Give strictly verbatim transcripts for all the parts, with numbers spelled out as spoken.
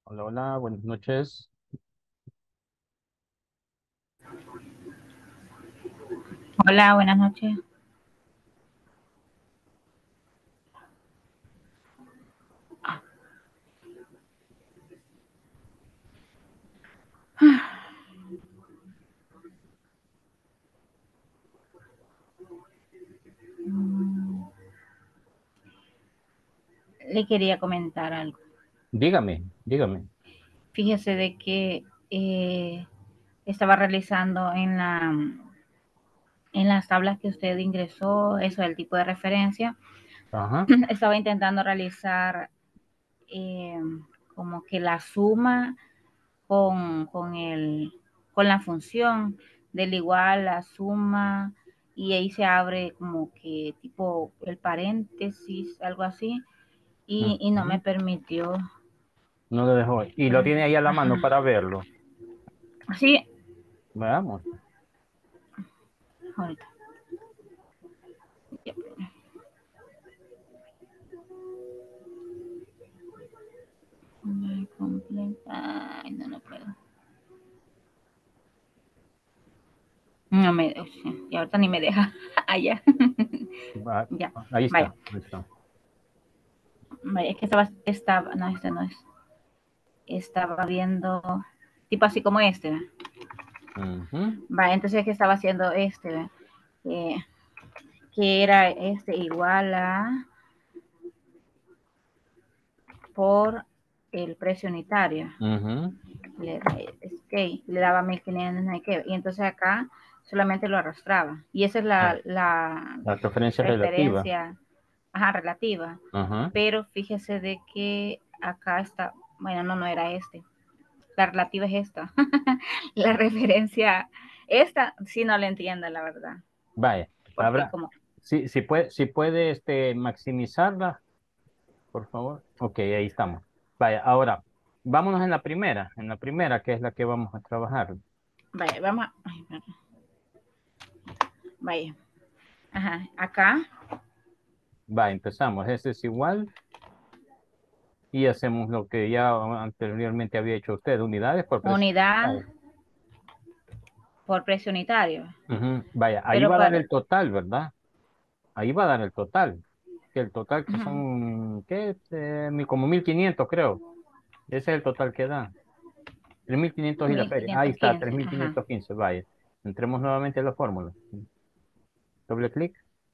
Hola, hola, buenas noches. Hola, buenas noches. Le quería comentar algo. Dígame, dígame. Fíjese de que eh, estaba realizando en la en las tablas que usted ingresó, eso del tipo de referencia, Ajá. estaba intentando realizar eh, como que la suma con, con, el, con la función del igual, la suma, y ahí se abre como que tipo el paréntesis, algo así, y, y no me Ujú. permitió. No lo dejó. Y lo tiene ahí a la mano Ajá. para verlo. Sí, Veamos. ahorita. Completa. Ay, no, no puedo. No me, y ahorita ni me deja. Allá. Va- Ya. Ahí Vaya. está, ahí está. Vaya, es que estaba, estaba, no, este no es. Estaba viendo, tipo así como este. ¿Ve? Ujú, Vaya, entonces es que estaba haciendo este, ¿ve? que, que era este igual a por el precio unitario. ujú. Le, okay, le daba mil quinientos, no hay que, y entonces acá solamente lo arrastraba. Y esa es Ah, la, la la referencia relativa. referencia, ajá, relativa. Ajá. Pero fíjese de que acá está, bueno, no, no era este. La relativa es esta. La referencia, esta sí no la entiendo, la verdad. Vaya. Porque Habrá. como Si, si puede, si puede este, maximizarla, por favor. Ok, ahí estamos. Vaya, ahora, vámonos en la primera, en la primera, que es la que vamos a trabajar. vaya, vamos a, ay, vaya, ajá, acá, Va, empezamos. Ese es igual. Y hacemos lo que ya anteriormente había hecho usted, unidades por precio. unidad por precio unitario. Ujú. Vaya, ahí Pero va a dar para, el total, ¿verdad? Ahí va a dar el total. Que el total que uh-huh, son, ¿qué? Eh, mi- como mil quinientos creo. Ese es el total que da. Tres mil quinientos y la mil feria. Ahí quinientos está, tres quince mil ajá. quinientos quince Vaya. Entremos nuevamente a la fórmula. Doble clic.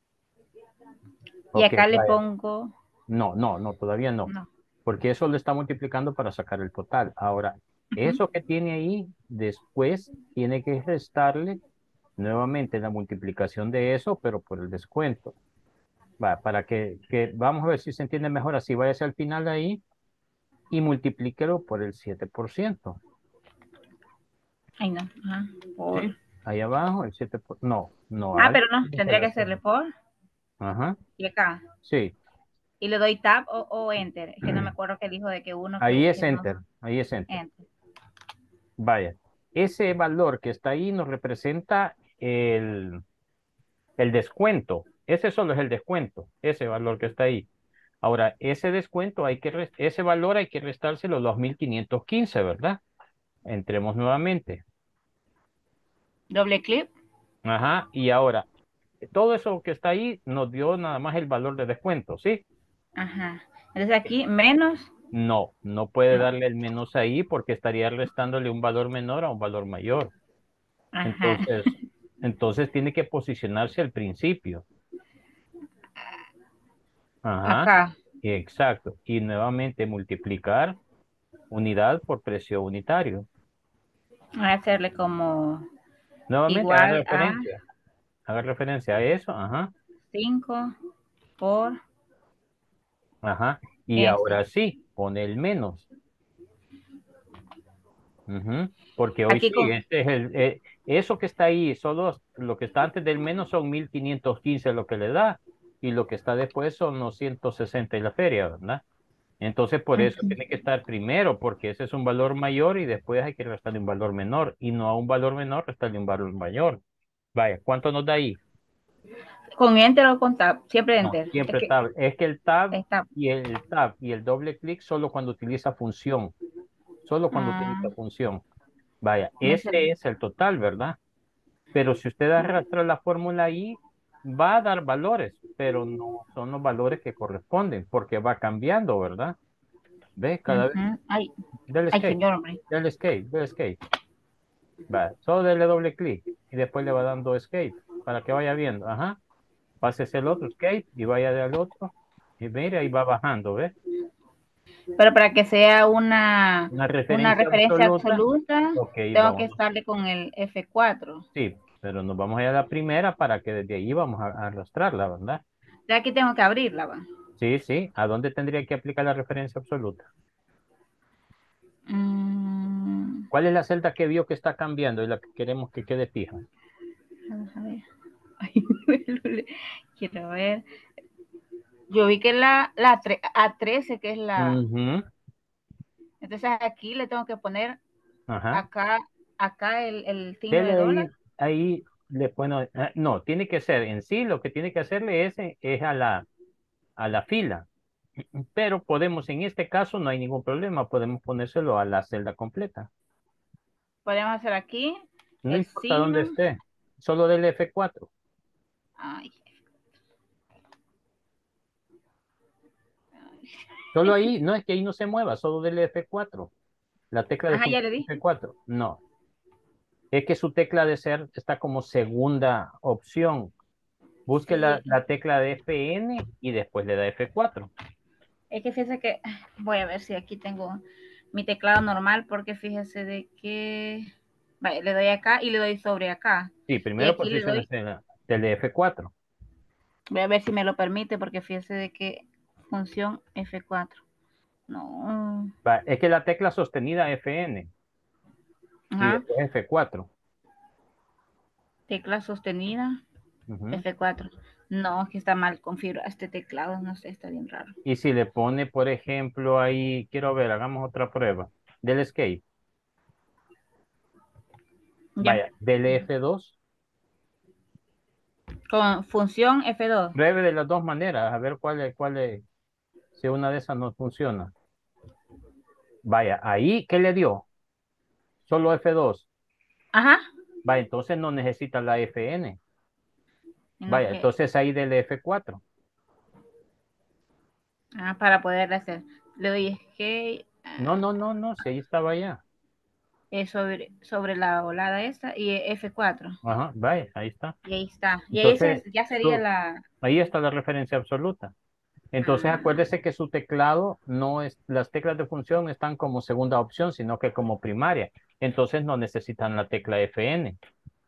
Y Ok, acá le vaya. pongo, No, no, no, todavía no. no, Porque eso lo está multiplicando para sacar el total. Ahora, uh-huh, eso que tiene ahí, después tiene que restarle nuevamente la multiplicación de eso, pero por el descuento. Va, para que, que vamos a ver si se entiende mejor así. Váyase al final ahí y multiplíquelo por el siete por ciento. ay no, ajá, por, ¿Sí? Ahí abajo, el siete por ciento. No, no, ah, algo pero no, tiene que tendría que hacer. hacerle por, Ajá, y acá, sí. y le doy tab o, o enter, es que no me acuerdo que dijo de que uno Ahí que, es que no, enter, ahí es enter. enter, Vaya, ese valor que está ahí nos representa el, el descuento. Ese solo es el descuento, ese valor que está ahí. Ahora, ese descuento hay que, res- ese valor hay que restárselo los mil quinientos quince, ¿verdad? Entremos nuevamente. doble clic, Ajá, y ahora, todo eso que está ahí nos dio nada más el valor de descuento, ¿sí? ajá, entonces aquí menos, No, no puede no, darle el menos ahí porque estaría restándole un valor menor a un valor mayor. ajá, Entonces, entonces tiene que posicionarse al principio. Ajá, acá, exacto. Y nuevamente multiplicar unidad por precio unitario. voy a hacerle como Nuevamente haga igual a referencia, haga referencia a eso, ajá, cinco por ajá. Y este. ahora sí, pone el menos. Ujú. Porque hoy Aquí sí, con, este es el, eh, eso que está ahí, solo lo que está antes del menos son mil quinientos quince lo que le da, y lo que está después son los ciento sesenta y la feria, ¿verdad? Entonces, por eso tiene que estar primero, porque ese es un valor mayor y después hay que restarle un valor menor, y no a un valor menor restarle un valor mayor. Vaya, ¿cuánto nos da ahí? con enter o con tab, siempre No, enter. Es siempre que tab. Es que el tab está, y el tab y el doble clic solo cuando utiliza función. solo cuando Ah, utiliza función. Vaya, me sal- ese es el total, ¿verdad? Pero si usted arrastra la fórmula I, va a dar valores, pero no son los valores que corresponden, porque va cambiando, ¿verdad? ¿Ve? Cada vez, Ujú. Ay, del ay, escape, señor, hombre. del escape, del escape. Va, solo dele doble clic y después le va dando escape para que vaya viendo. Ajá, pásese el otro escape y vaya del otro. Y mire, ahí va bajando, ¿ves? Pero para que sea una, Una una referencia referencia absoluta. absoluta, Ok, tengo que vamos. estarle con el F cuatro. Sí, pero nos vamos a ir a la primera para que desde ahí vamos a, a arrastrarla, ¿verdad? Ya aquí tengo que abrirla, va. Sí, sí. ¿A dónde tendría que aplicar la referencia absoluta? Mm, ¿Cuál es la celda que vio que está cambiando y la que queremos que quede fija? vamos a ver. Ay, quiero ver. Yo vi que la, la A trece, que es la. Ujú. Entonces aquí le tengo que poner Ajá. acá, acá el, el signo Dele de dólar. ahí, ahí le pone, ah, no, tiene que ser en sí, lo que tiene que hacerle es, es a la, a la fila. Pero podemos, en este caso, no hay ningún problema, podemos ponérselo a la celda completa. Podemos hacer aquí No el importa dónde signo. esté, solo del F cuatro. Ay, Solo ahí, no es que ahí no se mueva, solo del F cuatro. La tecla de ajá, ya función le di. F cuatro. No, es que su tecla de ser está como segunda opción. Busque la, Sí, la tecla de F N y después le da F cuatro. es que fíjese que voy a ver si aquí tengo mi teclado normal, porque fíjese de que vale, le doy acá y le doy sobre acá. Sí, Y primero aquí le posiciones doy, en la, del F cuatro. voy a ver si me lo permite, porque fíjese de que función F cuatro. No. Va, es que la tecla sostenida F N y Ajá. después F cuatro. Tecla sostenida Ujú. F cuatro. No, es que está mal configurado este teclado, no sé, está bien raro. Y si le pone, por ejemplo, ahí, quiero ver, hagamos otra prueba. Del escape. Ya. Vaya, del F dos. Con función F dos. Pruebe de las dos maneras, a ver cuál es, cuál es, si una de esas no funciona. Vaya, ahí, ¿qué le dio? Solo F dos. Ajá. Vaya, entonces no necesita la F N. No Vaya, que, entonces ahí del F cuatro. ah, para poder hacer. Le doy escape. No, Ah, no, no, no, si ahí estaba ya. es sobre, sobre la volada esta y F cuatro. Ajá, vaya, ahí está. Y ahí está. Y ahí Entonces, ya sería su- la. ahí está la referencia absoluta. Entonces, Ah, acuérdese que su teclado no es, las teclas de función están como segunda opción, sino que como primaria. Entonces, no necesitan la tecla F N.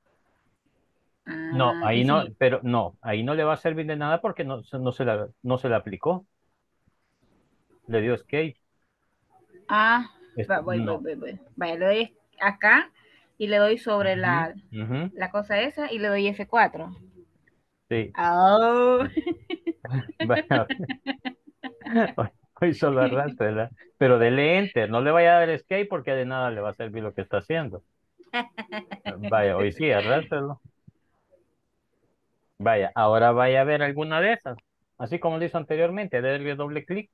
No, ah, ahí y no, si. pero no, ahí no le va a servir de nada porque no, se- no se la, no se la aplicó. Le dio escape. Ah, Este, va, voy, voy, no. voy, voy. Vaya, le doy acá y le doy sobre Ujú, la, ujú, la cosa esa y le doy F cuatro. sí. Oh. Bueno, hoy, hoy solo arrastra, pero dele enter, no le vaya a dar escape porque de nada le va a servir lo que está haciendo. Vaya, hoy sí, arrástralo. Vaya, ahora vaya a ver alguna de esas. Así como lo hizo anteriormente, déle doble clic.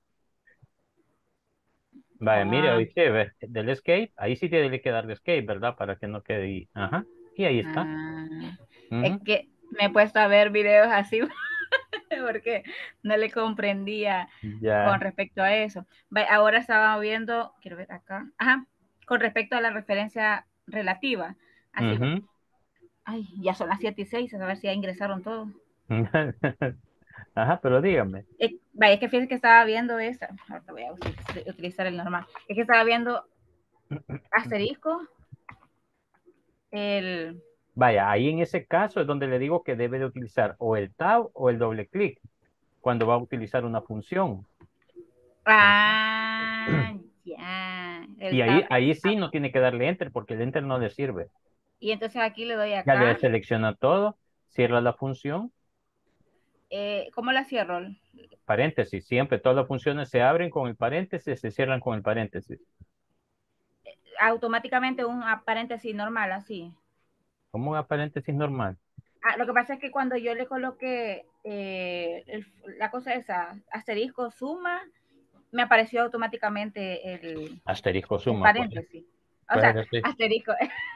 Vaya, mire, Ah, hoy sí, ve, del escape, ahí sí tiene que darle escape, ¿verdad? Para que no quede ahí. Ajá, y ahí está. ah. Es Ujú. que me he puesto a ver videos así porque no le comprendía con Ya. respecto a eso. Vaya, ahora estaba viendo, quiero ver acá, ajá, con respecto a la referencia relativa. Así ve. Ujú. Ay, ya son las siete y seis, a ver si ya ingresaron todos. Ajá, pero dígame. Eh, vaya, es que fíjense que estaba viendo esa. Ahorita voy a utilizar, utilizar el normal. Es que estaba viendo asterisco, el. Vaya, ahí en ese caso es donde le digo que debe de utilizar o el tab o el doble clic cuando va a utilizar una función. Ah, ya. Y El ahí, tab. ahí sí no tiene que darle enter porque el enter no le sirve. Y entonces aquí le doy Ya le acá. selecciona todo, cierra la función, Eh, ¿Cómo la cierro? paréntesis. Siempre todas las funciones se abren con el paréntesis, se cierran con el paréntesis. Automáticamente un paréntesis normal, así. Como un paréntesis normal. Ah, lo que pasa es que cuando yo le coloqué eh, el, la cosa esa, asterisco, suma, me apareció automáticamente el, Asterisco el suma, pues. paréntesis. O Pues, sea, este, asterisco.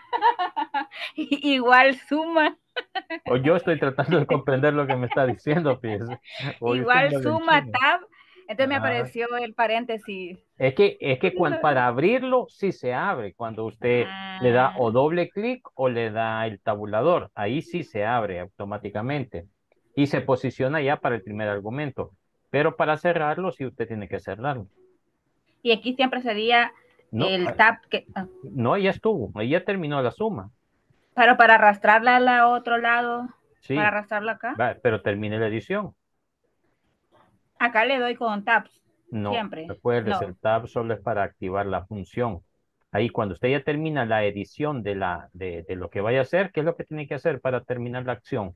Igual suma, o yo estoy tratando de comprender lo que me está diciendo, fíjese. O usted igual me lo suma enseña. tab. Entonces me Ah, apareció el paréntesis. es que, es que cuan- para abrirlo sí se abre cuando usted le da Ah, o doble clic o le da el tabulador. Ahí sí se abre automáticamente y se posiciona ya para el primer argumento. Pero para cerrarlo, sí usted tiene que cerrarlo. y aquí siempre sería No, el ah, tab que, ah, no, ya estuvo, ahí ya terminó la suma. pero para arrastrarla al otro lado, para Sí, arrastrarla acá, va, pero termine la edición. acá le doy con tabs, No, siempre. recuerdes, No. el tab solo es para activar la función. Ahí cuando usted ya termina la edición de, la, de, de lo que vaya a hacer, ¿qué es lo que tiene que hacer para terminar la acción?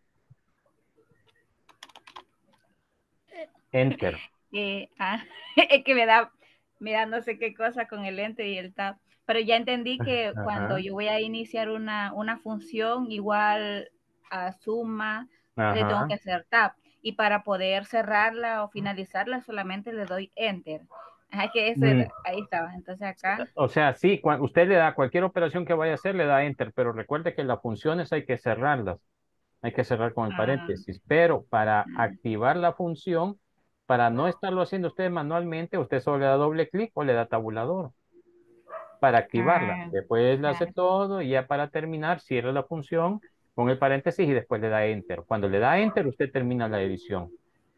Enter. Eh, ah, es que me da, me da no sé qué cosa con el enter y el tab. Pero ya entendí que cuando Ajá, yo voy a iniciar una, una función igual a suma, le tengo ajá. que hacer tab. Y para poder cerrarla o finalizarla solamente le doy enter. Ajá, que ese, Mm, ahí estaba. Entonces acá. o sea, sí, cua- usted le da cualquier operación que vaya a hacer, le da enter, pero recuerde que las funciones hay que cerrarlas. Hay que cerrar con el Ah, paréntesis. Pero para ah, activar la función, para no estarlo haciendo usted manualmente, usted solo le da doble clic o le da tabulador para activarla. ah, Después le hace ah, todo y ya para terminar, cierra la función con el paréntesis y después le da enter. Cuando le da enter, usted termina la edición.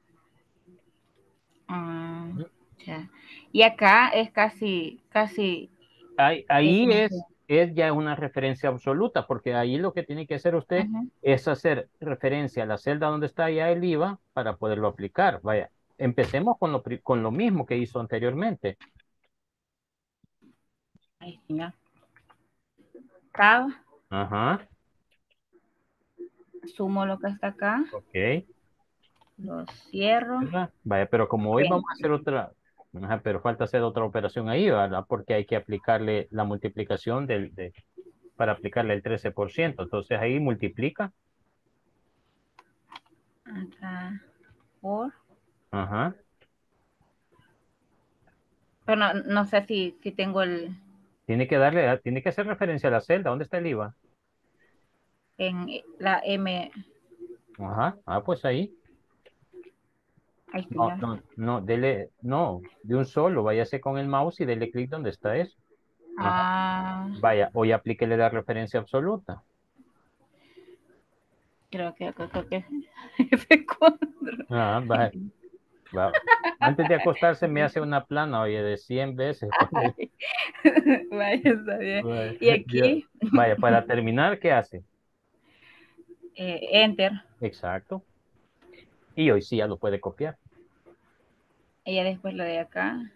ah, ya. Y acá es casi, casi Ahí, es ahí como que. es, es ya una referencia absoluta, porque ahí lo que tiene que hacer usted Ajá. es hacer referencia a la celda donde está ya el IVA para poderlo aplicar. Vaya, empecemos con lo, pri- con lo mismo que hizo anteriormente. Ahí sí, ya. Tab, Ajá, sumo lo que está acá, ok. lo cierro, ¿Verdad? Vaya, pero como hoy vamos a enter. hacer otra, ajá, pero falta hacer otra operación ahí, ¿verdad? Porque hay que aplicarle la multiplicación del, de, para aplicarle el trece por ciento. Entonces ahí multiplica. Acá, por. Ajá. Pero no, no sé si, si tengo el Tiene que darle, tiene que hacer referencia a la celda. ¿Dónde está el IVA? en la M. Ajá. Ah, pues ahí. Ahí está No, ya. no, no, dele, no, de un solo, váyase con el mouse y dele clic donde está eso. Ajá. Ah, Vaya, hoy aplíquele la referencia absoluta. creo que, creo que F cuatro. Ah, vaya, va. Antes de acostarse me hace una plana, oye, de cien veces. Ay, vaya, está bien. Vaya, Y ya- aquí, vaya, para terminar, ¿qué hace? eh, enter. Exacto. Y hoy sí ya lo puede copiar. Y ya después lo de acá.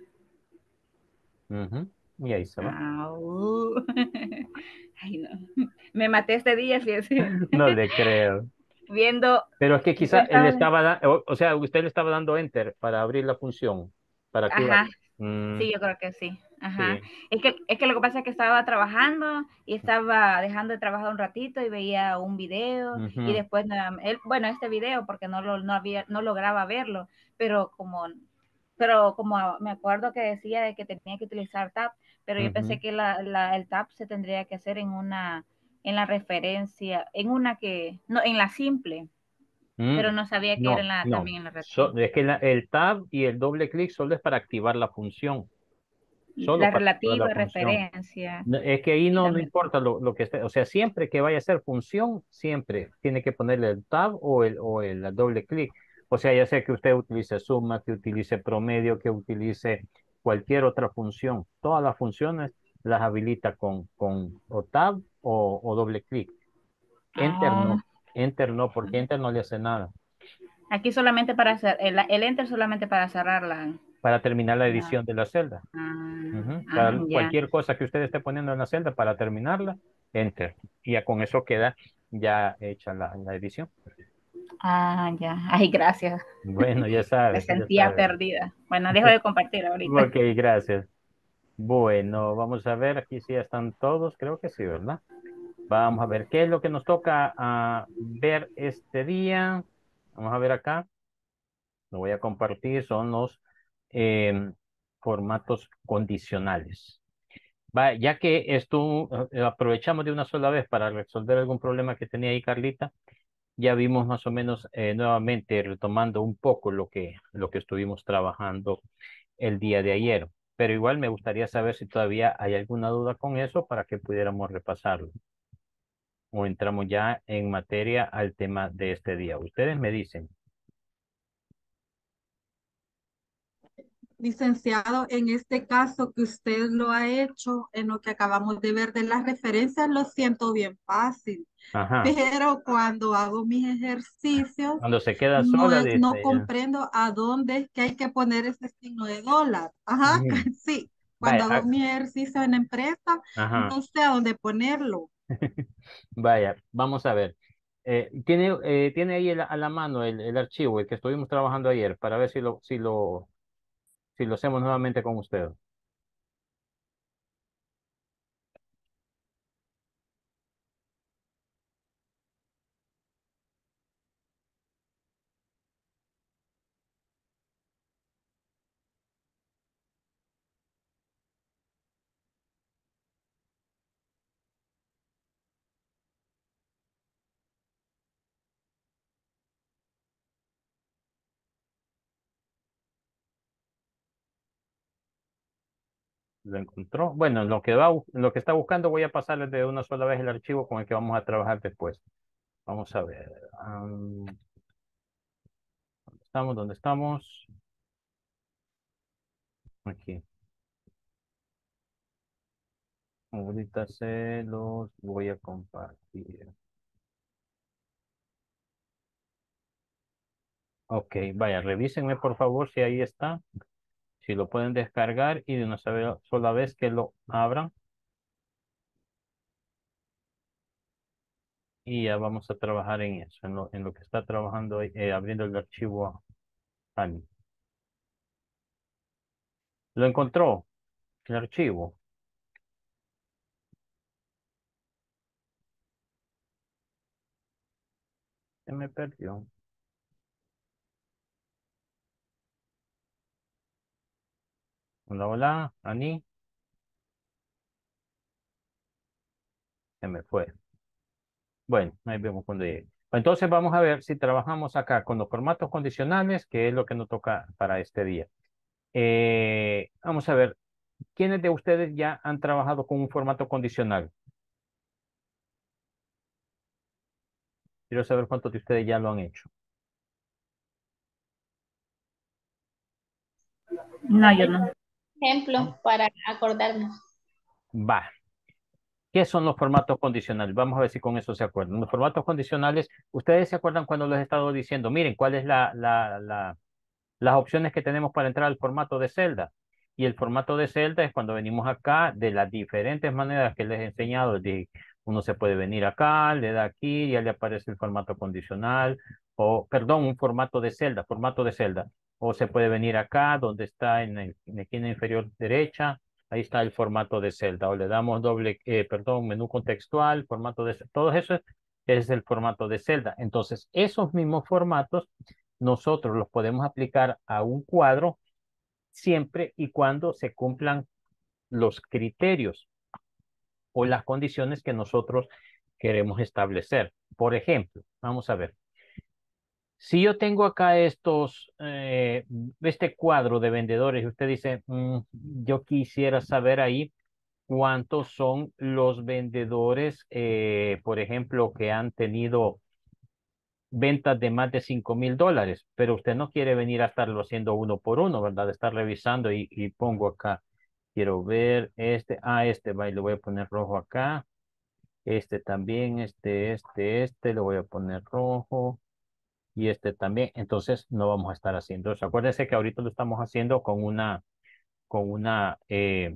Ujú. Y ahí se va. Ah, uh. Ay, no. Me maté este día, fíjese. No le creo. Viendo, Pero es que yo quizá él estaba, estaba, da- o, o sea, usted le estaba dando enter para abrir la función, para ajá, activarla. Mm, sí, yo creo que sí. Ajá. sí. Es que, es que lo que pasa es que estaba trabajando y estaba dejando de trabajar un ratito y veía un video y Ujú, después, él, bueno, este video porque no lo no había, no lograba verlo, pero como, pero como me acuerdo que decía de que tenía que utilizar tab, pero yo pensé ujú. que la, la, el tab se tendría que hacer en una, en la referencia, en una que, no, en la simple, pero Mm, no sabía que era en no, la, no. también en la So- referencia. es que la- el tab y el doble clic solo es para activar la función. Solo La para activar la relativa función. referencia. No, es que ahí Y no, no también. importa lo, lo que esté, o sea, siempre que vaya a ser función, siempre tiene que ponerle el tab o el, o el doble clic. O sea, ya sea que usted utilice suma, que utilice promedio, que utilice cualquier otra función. Todas las funciones las habilita con, con o tab o, o doble clic. Enter Ah, no, enter no, porque enter no le hace nada. aquí solamente para hacer, el, el enter solamente para cerrar la. Para terminar la la edición de la celda. ah, Ujú. ah, Para ya. cualquier cosa que usted esté poniendo en la celda para terminarla, enter. Y ya con eso queda ya hecha la, la edición. Ah, ya. Ay, gracias. Bueno, ya Me sabes, ya sentía sabes. perdida. Bueno, dejo de compartir ahorita. Ok, gracias. Bueno, vamos a ver, aquí sí ya están todos, creo que sí, ¿verdad? Vamos a ver, ¿qué es lo que nos toca ah, ver este día? Vamos a ver acá, lo voy a compartir, son los, em, formatos condicionales. Va, ya que esto eh, aprovechamos de una sola vez para resolver algún problema que tenía ahí Carlita, ya vimos más o menos eh, nuevamente retomando un poco lo que, lo que estuvimos trabajando el día de ayer. Pero igual me gustaría saber si todavía hay alguna duda con eso para que pudiéramos repasarlo. O entramos ya en materia al tema de este día. Ustedes me dicen. Licenciado, en este caso que usted lo ha hecho, en lo que acabamos de ver de las referencias, lo siento bien fácil, Ajá. pero cuando hago mis ejercicios, Cuando se queda no, sola, es- no dice ya. comprendo a dónde es que hay que poner ese signo de dólar. Ajá, Ujú. sí, Vaya, cuando hago ah, mi ejercicio en la empresa, ajá. no sé a dónde ponerlo. Vaya, vamos a ver. Eh, ¿tiene, eh, tiene ahí el- a la mano el, el archivo, el que estuvimos trabajando ayer, para ver si lo, si lo, si lo hacemos nuevamente con usted? ¿Lo encontró? Bueno, lo que va, bu- lo que está buscando voy a pasarle de una sola vez el archivo con el que vamos a trabajar después. Vamos a ver. am, ¿dónde estamos? ¿Dónde estamos? Aquí. Ahorita se los voy a compartir. Ok, vaya, revísenme por favor si ahí está. Si lo pueden descargar y de una sola sola vez que lo abran. Y ya vamos a trabajar en eso, en lo, en lo que está trabajando, ahí, eh, abriendo el archivo Ani. ¿Lo encontró? El archivo. Se me perdió. Hola, hola, Ani. Se me fue. Bueno, ahí vemos cuando llegue. Entonces vamos a ver si trabajamos acá con los formatos condicionales, que es lo que nos toca para este día. Eh, vamos a ver, ¿quiénes de ustedes ya han trabajado con un formato condicional? Quiero saber cuántos de ustedes ya lo han hecho. No, yo no. Ejemplo ¿No? para acordarnos. Va. ¿Qué son los formatos condicionales? Vamos a ver si con eso se acuerdan. Los formatos condicionales, ¿ustedes se acuerdan cuando les he estado diciendo, miren, cuál es la, la, la, las opciones que tenemos para entrar al formato de celda? Y el formato de celda es cuando venimos acá, de las diferentes maneras que les he enseñado. De, uno se puede venir acá, le da aquí, ya le aparece el formato condicional, o, perdón, un formato de celda, formato de celda. O se puede venir acá, donde está en, el, en la esquina inferior derecha, ahí está el formato de celda. O le damos doble, eh, perdón, menú contextual, formato de celda. Todo eso es, es el formato de celda. Entonces, esos mismos formatos nosotros los podemos aplicar a un cuadro siempre y cuando se cumplan los criterios o las condiciones que nosotros queremos establecer. Por ejemplo, vamos a ver, si yo tengo acá estos, eh, este cuadro de vendedores y usted dice, "Mm, yo quisiera saber ahí cuántos son los vendedores, eh, por ejemplo, que han tenido ventas de más de cinco mil dólares, pero usted no quiere venir a estarlo haciendo uno por uno, ¿verdad? Estar revisando y, y pongo acá, quiero ver este, ah, este, va, y le voy a poner rojo acá, este también, este, este, este, le voy a poner rojo y este también, entonces no vamos a estar haciendo eso. Acuérdense que ahorita lo estamos haciendo con una, con una, eh,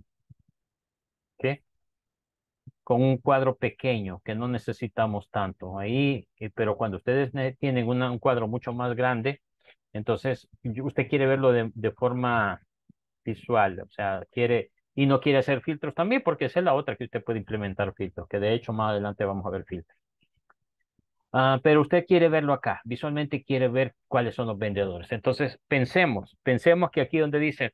¿qué? Con un cuadro pequeño que no necesitamos tanto ahí, eh, pero cuando ustedes ne- tienen una- un cuadro mucho más grande, entonces y usted quiere verlo de, de forma visual, o sea, quiere y no quiere hacer filtros también, porque esa es la otra que usted puede implementar filtros, que de hecho más adelante vamos a ver filtros. Ah, pero usted quiere verlo acá, visualmente quiere ver cuáles son los vendedores. Entonces, pensemos, pensemos que aquí donde dice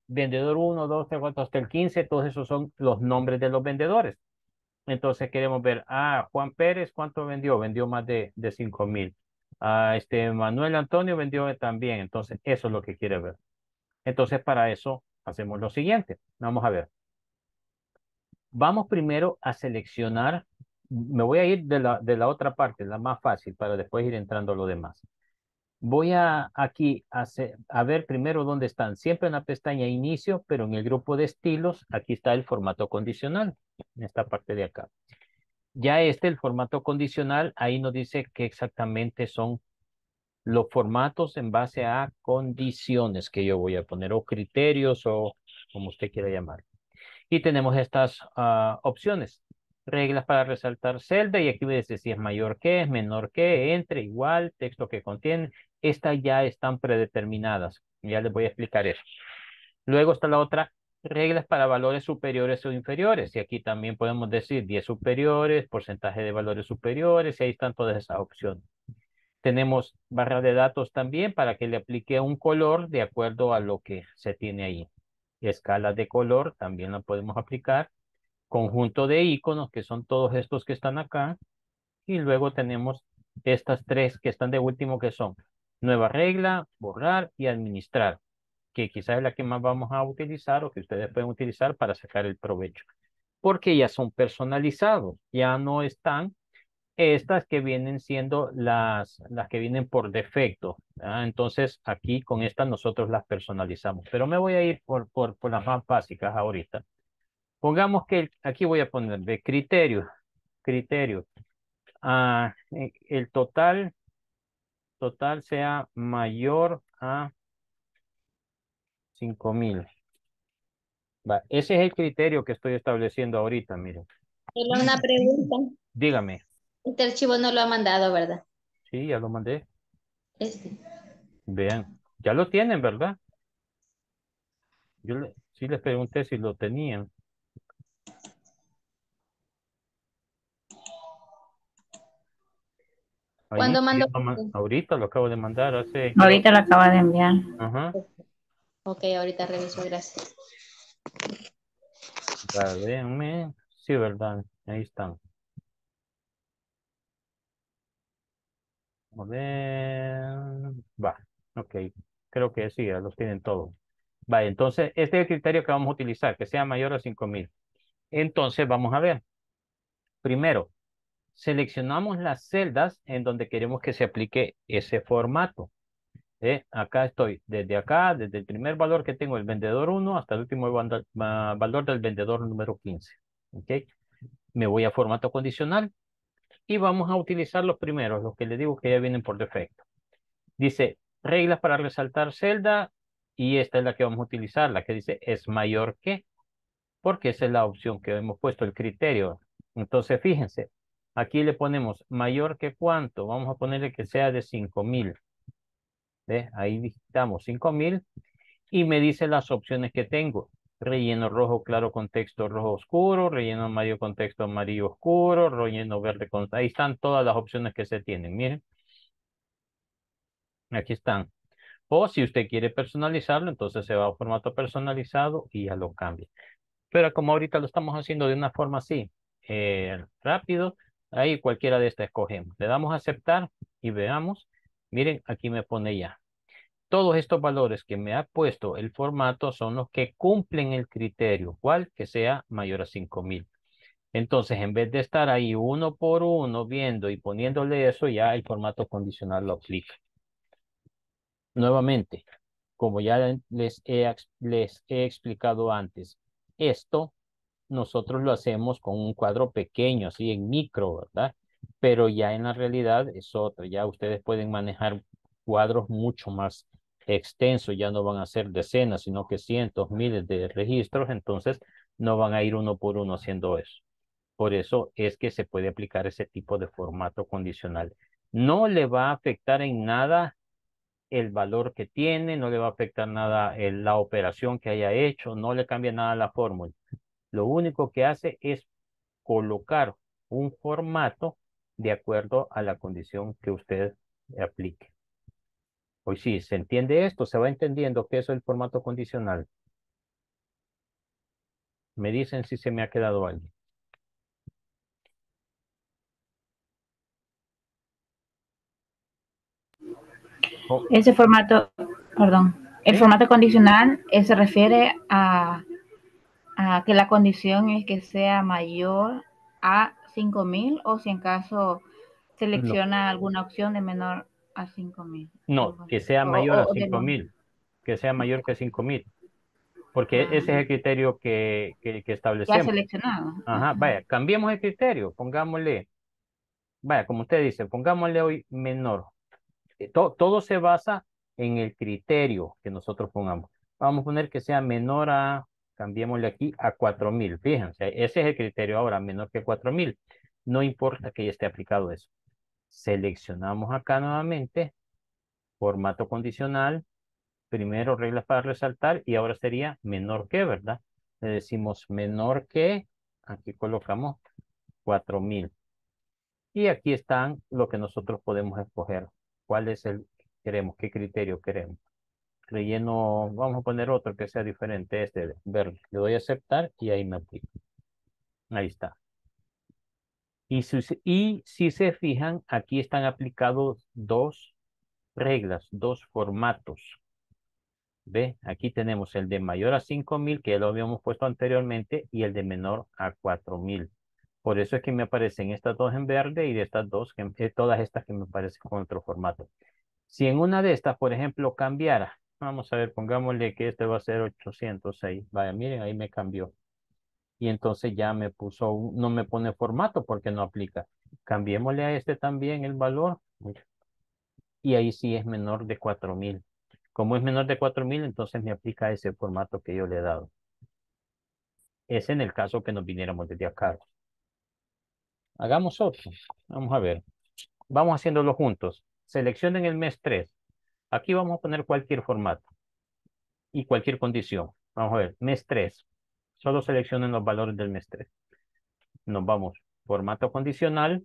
vendedor uno, dos, tres, cuatro, hasta el quince, todos esos son los nombres de los vendedores. Entonces queremos ver, ah, Juan Pérez, ¿cuánto vendió? Vendió más de, de cinco mil. Ah, este Manuel Antonio vendió también. Entonces, eso es lo que quiere ver. Entonces, para eso hacemos lo siguiente. Vamos a ver. Vamos primero a seleccionar. Me voy a ir de la, de la otra parte, la más fácil, para después ir entrando a lo demás. Voy a aquí a, hacer, a ver primero dónde están. Siempre en la pestaña inicio, pero en el grupo de estilos, aquí está el formato condicional, en esta parte de acá. Ya este, el formato condicional, ahí nos dice qué exactamente son los formatos en base a condiciones que yo voy a poner, o criterios, o como usted quiera llamar. Y tenemos estas uh, opciones. Reglas para resaltar celda, y aquí me dice si es mayor que, es menor que, entre, igual, texto que contiene. Estas ya están predeterminadas. Ya les voy a explicar eso. Luego está la otra, reglas para valores superiores o inferiores. Y aquí también podemos decir diez superiores, porcentaje de valores superiores, y ahí están todas esas opciones. Tenemos barra de datos también para que le aplique un color de acuerdo a lo que se tiene ahí. Escala de color también la podemos aplicar. Conjunto de iconos, que son todos estos que están acá. Y luego tenemos estas tres que están de último, que son nueva regla, borrar y administrar, que quizás es la que más vamos a utilizar o que ustedes pueden utilizar para sacar el provecho. Porque ya son personalizados, ya no están estas que vienen siendo las, las que vienen por defecto. ¿Ah? Entonces aquí con estas nosotros las personalizamos. Pero me voy a ir por, por, por las más básicas ahorita. Pongamos que el- aquí voy a poner de criterio. Criterio. Ah, eh, el total, total sea mayor a cinco mil. Va, ese es el criterio que estoy estableciendo ahorita, miren. Solo una pregunta. Dígame. Este archivo no lo ha mandado, ¿verdad? Sí, ya lo mandé. Este. Vean, ya lo tienen, ¿verdad? Yo le- sí les pregunté si lo tenían. Ahí, ¿Cuándo ya mandó? lo ma- ahorita lo acabo de mandar hace... Ahorita lo acaba de enviar. Ajá. Ok, ahorita reviso, gracias. Va, véanme. Sí, ¿verdad? Ahí están. A ver. Va, ok. Creo que sí, ya los tienen todos. Va, entonces, este es el criterio que vamos a utilizar, que sea mayor a cinco mil. Entonces, vamos a ver. Primero, seleccionamos las celdas en donde queremos que se aplique ese formato. ¿Eh? Acá estoy, desde acá, desde el primer valor que tengo, el vendedor uno, hasta el último vanda- va- valor del vendedor número quince. ¿Ok? Me voy a formato condicional y vamos a utilizar los primeros, los que les digo que ya vienen por defecto. Dice, reglas para resaltar celda, y esta es la que vamos a utilizar, la que dice es mayor que, porque esa es la opción que hemos puesto, el criterio. Entonces, fíjense, aquí le ponemos mayor que cuánto, vamos a ponerle que sea de cinco mil. ¿Ve? Ahí digitamos cinco mil y me dice las opciones que tengo. Relleno rojo claro con texto rojo oscuro, relleno amarillo con texto amarillo oscuro, relleno verde con... Ahí están todas las opciones que se tienen, miren. Aquí están. O si usted quiere personalizarlo, entonces se va a formato personalizado y ya lo cambia. Pero como ahorita lo estamos haciendo de una forma así, eh, rápido, ahí cualquiera de estas escogemos. Le damos a aceptar y veamos. Miren, aquí me pone ya. Todos estos valores que me ha puesto el formato son los que cumplen el criterio, cual que sea mayor a cinco mil. Entonces, en vez de estar ahí uno por uno viendo y poniéndole eso, ya el formato condicional lo aplica. Nuevamente, como ya les he, ex- les he explicado antes, esto nosotros lo hacemos con un cuadro pequeño, así en micro, ¿verdad? Pero ya en la realidad es otro. Ya ustedes pueden manejar cuadros mucho más extensos, ya no van a ser decenas, sino que cientos, miles de registros, entonces no van a ir uno por uno haciendo eso. Por eso es que se puede aplicar ese tipo de formato condicional. No le va a afectar en nada el valor que tiene, no le va a afectar nada el- la operación que haya hecho, no le cambia nada la fórmula. Lo único que hace es colocar un formato de acuerdo a la condición que usted aplique. Hoy sí, ¿se entiende esto? ¿Se va entendiendo qué es el formato condicional? Me dicen si se me ha quedado alguien. Oh, Ese formato, perdón, el ¿sí? formato condicional eh, se refiere a, a que la condición es que sea mayor a cinco mil o si en caso No, selecciona alguna opción de menor a cinco mil. no, que sea O, mayor a o- o de cinco lo mil, que sea mayor que cinco mil, porque ese ah, es el criterio que, que, que ya establecemos. seleccionado. Ajá, Ajá. vaya, cambiemos el criterio, pongámosle, vaya, como usted dice, pongámosle hoy menor. Eh, to- todo se basa en el criterio que nosotros pongamos. Vamos a poner que sea menor a, cambiémosle aquí a cuatro mil. Fíjense, ese es el criterio ahora, menor que cuatro mil. No importa que ya esté aplicado eso. Seleccionamos acá nuevamente, formato condicional, primero reglas para resaltar y ahora sería menor que, ¿verdad? Le decimos menor que, aquí colocamos cuatro mil. Y aquí están lo que nosotros podemos escoger. ¿Cuál es el que queremos? ¿Qué criterio queremos? Relleno, vamos a poner otro que sea diferente, este de verde. Le doy a aceptar y ahí me aplico. Ahí está. Y si, y si se fijan, aquí están aplicados dos reglas, dos formatos. ¿Ve? Aquí tenemos el de mayor a cinco mil, que ya lo habíamos puesto anteriormente, y el de menor a cuatro mil. Por eso es que me aparecen estas dos en verde y de estas dos, que, eh, todas estas que me aparecen con otro formato. Si en una de estas, por ejemplo, cambiara, vamos a ver, pongámosle que este va a ser ochocientos seis. Vaya, miren, ahí me cambió. Y entonces ya me puso, un- no me pone formato porque no aplica. Cambiémosle a este también el valor. Y ahí sí es menor de cuatro mil. Como es menor de cuatro mil, entonces me aplica ese formato que yo le he dado. Es en el caso que nos viniéramos desde acá. Hagamos otro. Vamos a ver. Vamos haciéndolo juntos. Seleccionen el mes tres. Aquí vamos a poner cualquier formato y cualquier condición. Vamos a ver, mes tres. Solo seleccionen los valores del mes tres. Nos vamos. Formato condicional.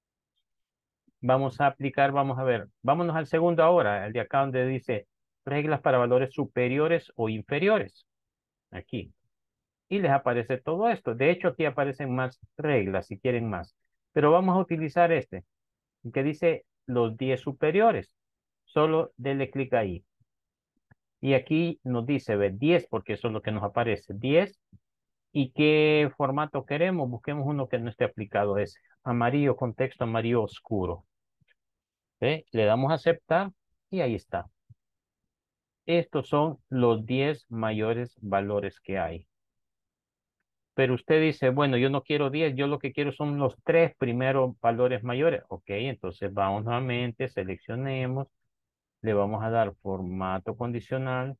Vamos a aplicar, vamos a ver. Vámonos al segundo ahora, el de acá donde dice reglas para valores superiores o inferiores. Aquí. Y les aparece todo esto. De hecho, aquí aparecen más reglas si quieren más. Pero vamos a utilizar este, que dice los diez superiores. Solo denle clic ahí. Y aquí nos dice, ve, diez, porque eso es lo que nos aparece. diez. ¿Y qué formato queremos? Busquemos uno que no esté aplicado a ese. Amarillo, contexto amarillo oscuro. ¿Ve? Le damos a aceptar y ahí está. Estos son los diez mayores valores que hay. Pero usted dice, bueno, yo no quiero diez, yo lo que quiero son los tres primeros valores mayores. Ok, entonces vamos nuevamente, seleccionemos, le vamos a dar formato condicional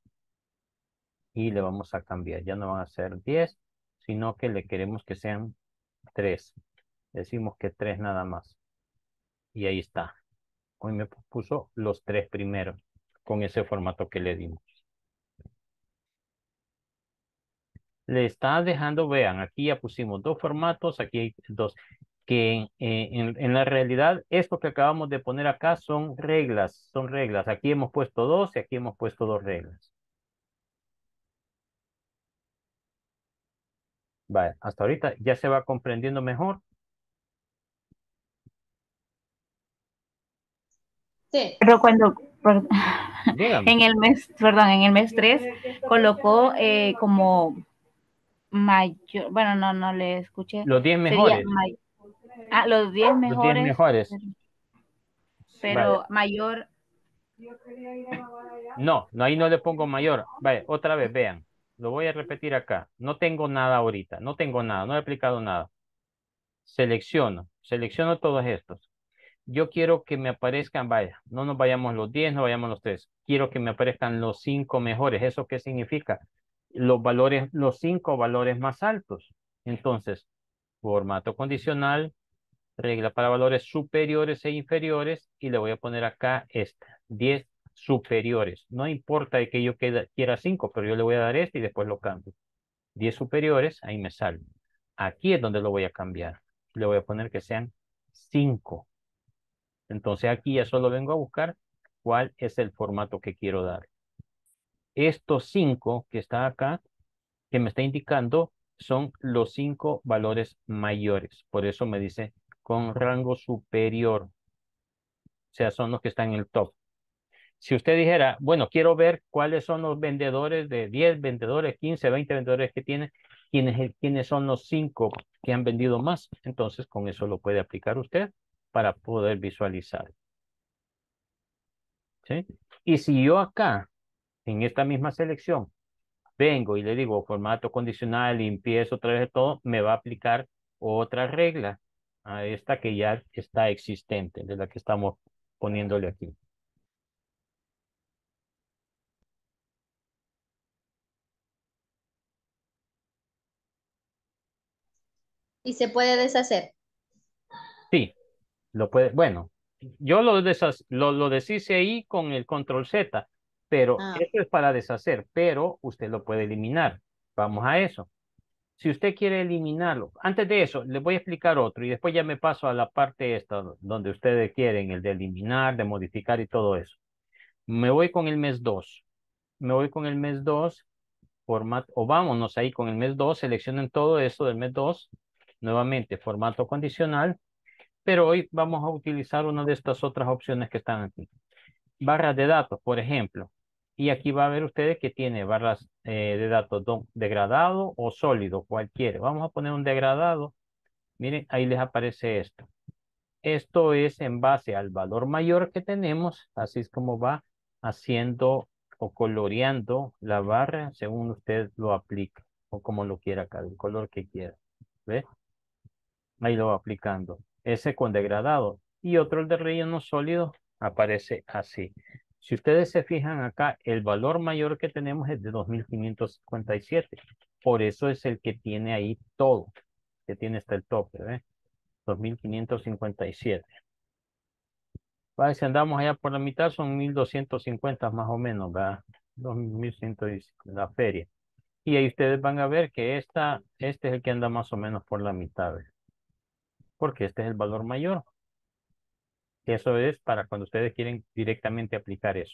y le vamos a cambiar. Ya no van a ser diez, sino que le queremos que sean tres. Decimos que tres nada más. Y ahí está. Hoy me puso los tres primeros con ese formato que le dimos. Le está dejando, vean, aquí ya pusimos dos formatos, aquí hay dos. Que en, en, en la realidad, esto que acabamos de poner acá son reglas, son reglas. Aquí hemos puesto dos y aquí hemos puesto dos reglas. Vale, hasta ahorita ya se va comprendiendo mejor. Sí. Pero cuando, per- Dígame, en el mes, perdón, en el mes tres colocó eh, como mayor, bueno, no, no le escuché, los diez sería mejores, may- ah, los diez los diez mejores, mejores. Vale, pero mayor, no, no, ahí no le pongo mayor. Vale, otra vez, vean. Lo voy a repetir acá. No tengo nada ahorita, no tengo nada, no he aplicado nada. Selecciono, selecciono todos estos. Yo quiero que me aparezcan, vaya, no nos vayamos los diez, no vayamos los tres. Quiero que me aparezcan los cinco mejores. ¿Eso qué significa? Los valores, los cinco valores más altos. Entonces, formato condicional, regla para valores superiores e inferiores, y le voy a poner acá esta, diez superiores. No importa de que yo queda- quiera cinco, pero yo le voy a dar este y después lo cambio. diez superiores, ahí me sale. Aquí es donde lo voy a cambiar. Le voy a poner que sean cinco. Entonces aquí ya solo vengo a buscar cuál es el formato que quiero dar. Estos cinco que está acá, que me está indicando, son los cinco valores mayores. Por eso me dice con rango superior. O sea, son los que están en el top. Si usted dijera, bueno, quiero ver cuáles son los vendedores de diez vendedores, quince, veinte vendedores que tiene, quiénes, quiénes son los cinco que han vendido más. Entonces, con eso lo puede aplicar usted para poder visualizar. ¿Sí? Y si yo acá, en esta misma selección, vengo y le digo formato condicional y empiezo otra vez de todo, me va a aplicar otra regla a esta que ya está existente, de la que estamos poniéndole aquí. Y se puede deshacer. Sí, lo puede, bueno, yo lo, deshac- lo, lo deshice ahí con el control Z, pero Ah, eso es para deshacer, pero usted lo puede eliminar. Vamos a eso. Si usted quiere eliminarlo, antes de eso, les voy a explicar otro y después ya me paso a la parte esta donde ustedes quieren, el de eliminar, de modificar y todo eso. Me voy con el mes dos. Me voy con el mes dos, formato, o vámonos ahí con el mes dos, seleccionen todo eso del mes dos, nuevamente formato condicional, pero hoy vamos a utilizar una de estas otras opciones que están aquí. Barras de datos, por ejemplo. Y aquí va a ver ustedes que tiene barras eh, de datos don- degradado o sólido, cualquiera. Vamos a poner un degradado. Miren, ahí les aparece esto. Esto es en base al valor mayor que tenemos, así es como va haciendo o coloreando la barra según usted lo aplica o como lo quiera acá, el color que quiera. ¿Ve? Ahí lo va aplicando. Ese con degradado. Y otro, el de relleno sólido, aparece así. Si ustedes se fijan acá, el valor mayor que tenemos es de dos mil quinientos cincuenta y siete. Por eso es el que tiene ahí todo. Que tiene hasta el tope, ¿ve? dos mil quinientos cincuenta y siete. Vale, si andamos allá por la mitad, son mil doscientos cincuenta más o menos, ¿verdad? dos mil ciento diez, la feria. Y ahí ustedes van a ver que esta, este es el que anda más o menos por la mitad, ¿ve? Porque este es el valor mayor. Eso es para cuando ustedes quieren directamente aplicar eso.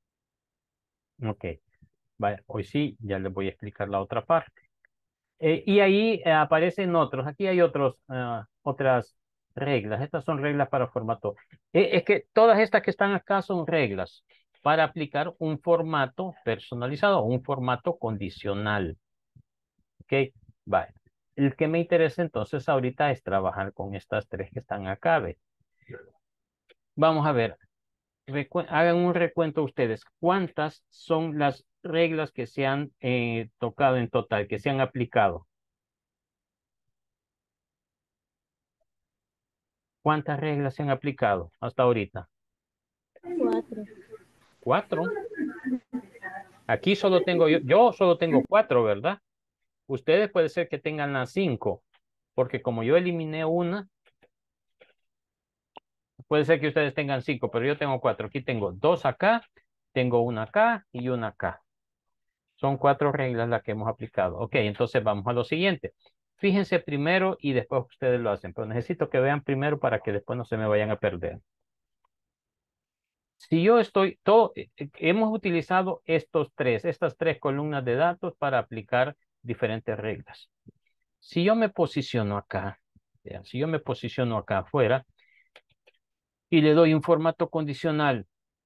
Ok. Vaya, hoy sí, ya les voy a explicar la otra parte. Eh, y ahí eh, aparecen otros. Aquí hay otros, ah, otras reglas. Estas son reglas para formato. Eh, es que todas estas que están acá son reglas para aplicar un formato personalizado, un formato condicional. Ok. Vale. El que me interesa entonces ahorita es trabajar con estas tres que están acá. ¿Ve? Vamos a ver. Recu- hagan un recuento ustedes. ¿Cuántas son las reglas que se han eh, tocado en total, que se han aplicado? ¿Cuántas reglas se han aplicado hasta ahorita? cuatro. Cuatro. Aquí solo tengo yo, yo solo tengo cuatro, ¿verdad? Ustedes puede ser que tengan las cinco, porque como yo eliminé una, puede ser que ustedes tengan cinco, pero yo tengo cuatro. Aquí tengo dos acá, tengo una acá y una acá. Son cuatro reglas las que hemos aplicado. Ok, entonces vamos a lo siguiente. Fíjense primero y después ustedes lo hacen, pero necesito que vean primero para que después no se me vayan a perder. Si yo estoy, todo, eh, eh, hemos utilizado estos tres, estas tres columnas de datos para aplicar diferentes reglas. Si yo me posiciono acá, vean, si yo me posiciono acá afuera y le doy un formato condicional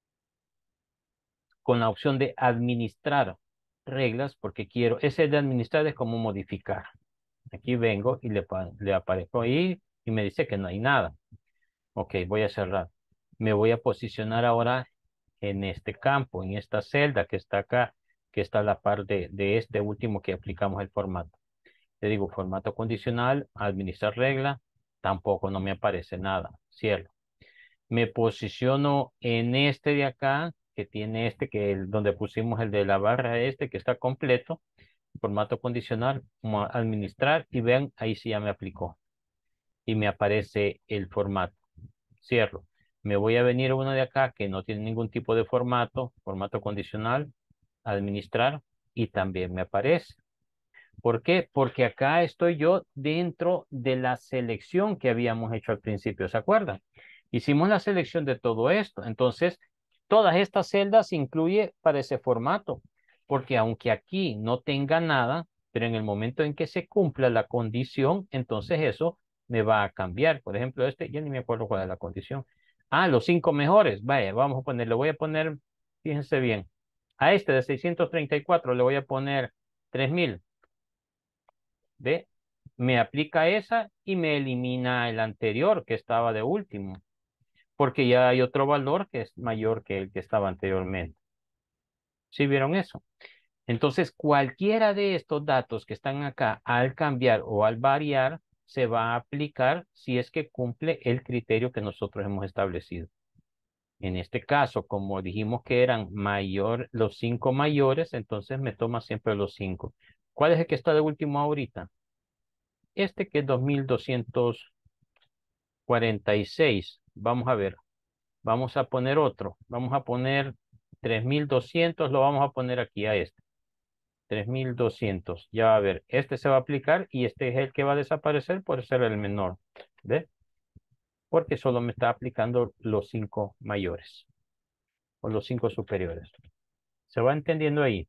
con la opción de administrar reglas, porque quiero, ese de administrar es como modificar. Aquí vengo y le, pa- le aparezco ahí y me dice que no hay nada. Ok, voy a cerrar. Me voy a posicionar ahora en este campo, en esta celda que está acá, que está a la par de, de este último que aplicamos el formato. Le digo formato condicional, administrar regla, tampoco no me aparece nada. Cierro. Me posiciono en este de acá, que tiene este, que el, donde pusimos el de la barra este, que está completo. Formato condicional, como administrar, y vean, ahí sí ya me aplicó. Y me aparece el formato. Cierro. Me voy a venir a uno de acá que no tiene ningún tipo de formato, formato condicional, administrar, y también me aparece. ¿Por qué? Porque acá estoy yo dentro de la selección que habíamos hecho al principio, ¿se acuerdan? Hicimos la selección de todo esto. Entonces, todas estas celdas incluye para ese formato, porque aunque aquí no tenga nada, pero en el momento en que se cumpla la condición, entonces eso me va a cambiar. Por ejemplo, este, ya ni me acuerdo cuál es la condición. Ah, los cinco mejores. Vaya, vamos a poner, le voy a poner, fíjense bien, a este de seiscientos treinta y cuatro le voy a poner tres mil. ¿Ve? Me aplica esa y me elimina el anterior que estaba de último, porque ya hay otro valor que es mayor que el que estaba anteriormente. ¿Sí vieron eso? Entonces, cualquiera de estos datos que están acá, al cambiar o al variar, se va a aplicar si es que cumple el criterio que nosotros hemos establecido. En este caso, como dijimos que eran mayor, los cinco mayores, entonces me toma siempre los cinco. ¿Cuál es el que está de último ahorita? Este que es dos mil doscientos cuarenta y seis. Vamos a ver. Vamos a poner otro. Vamos a poner tres mil doscientos. Lo vamos a poner aquí a este. tres mil doscientos. Ya va a ver. Este se va a aplicar y este es el que va a desaparecer por ser el menor. ¿Ve? Porque solo me está aplicando los cinco mayores. O los cinco superiores. ¿Se va entendiendo ahí?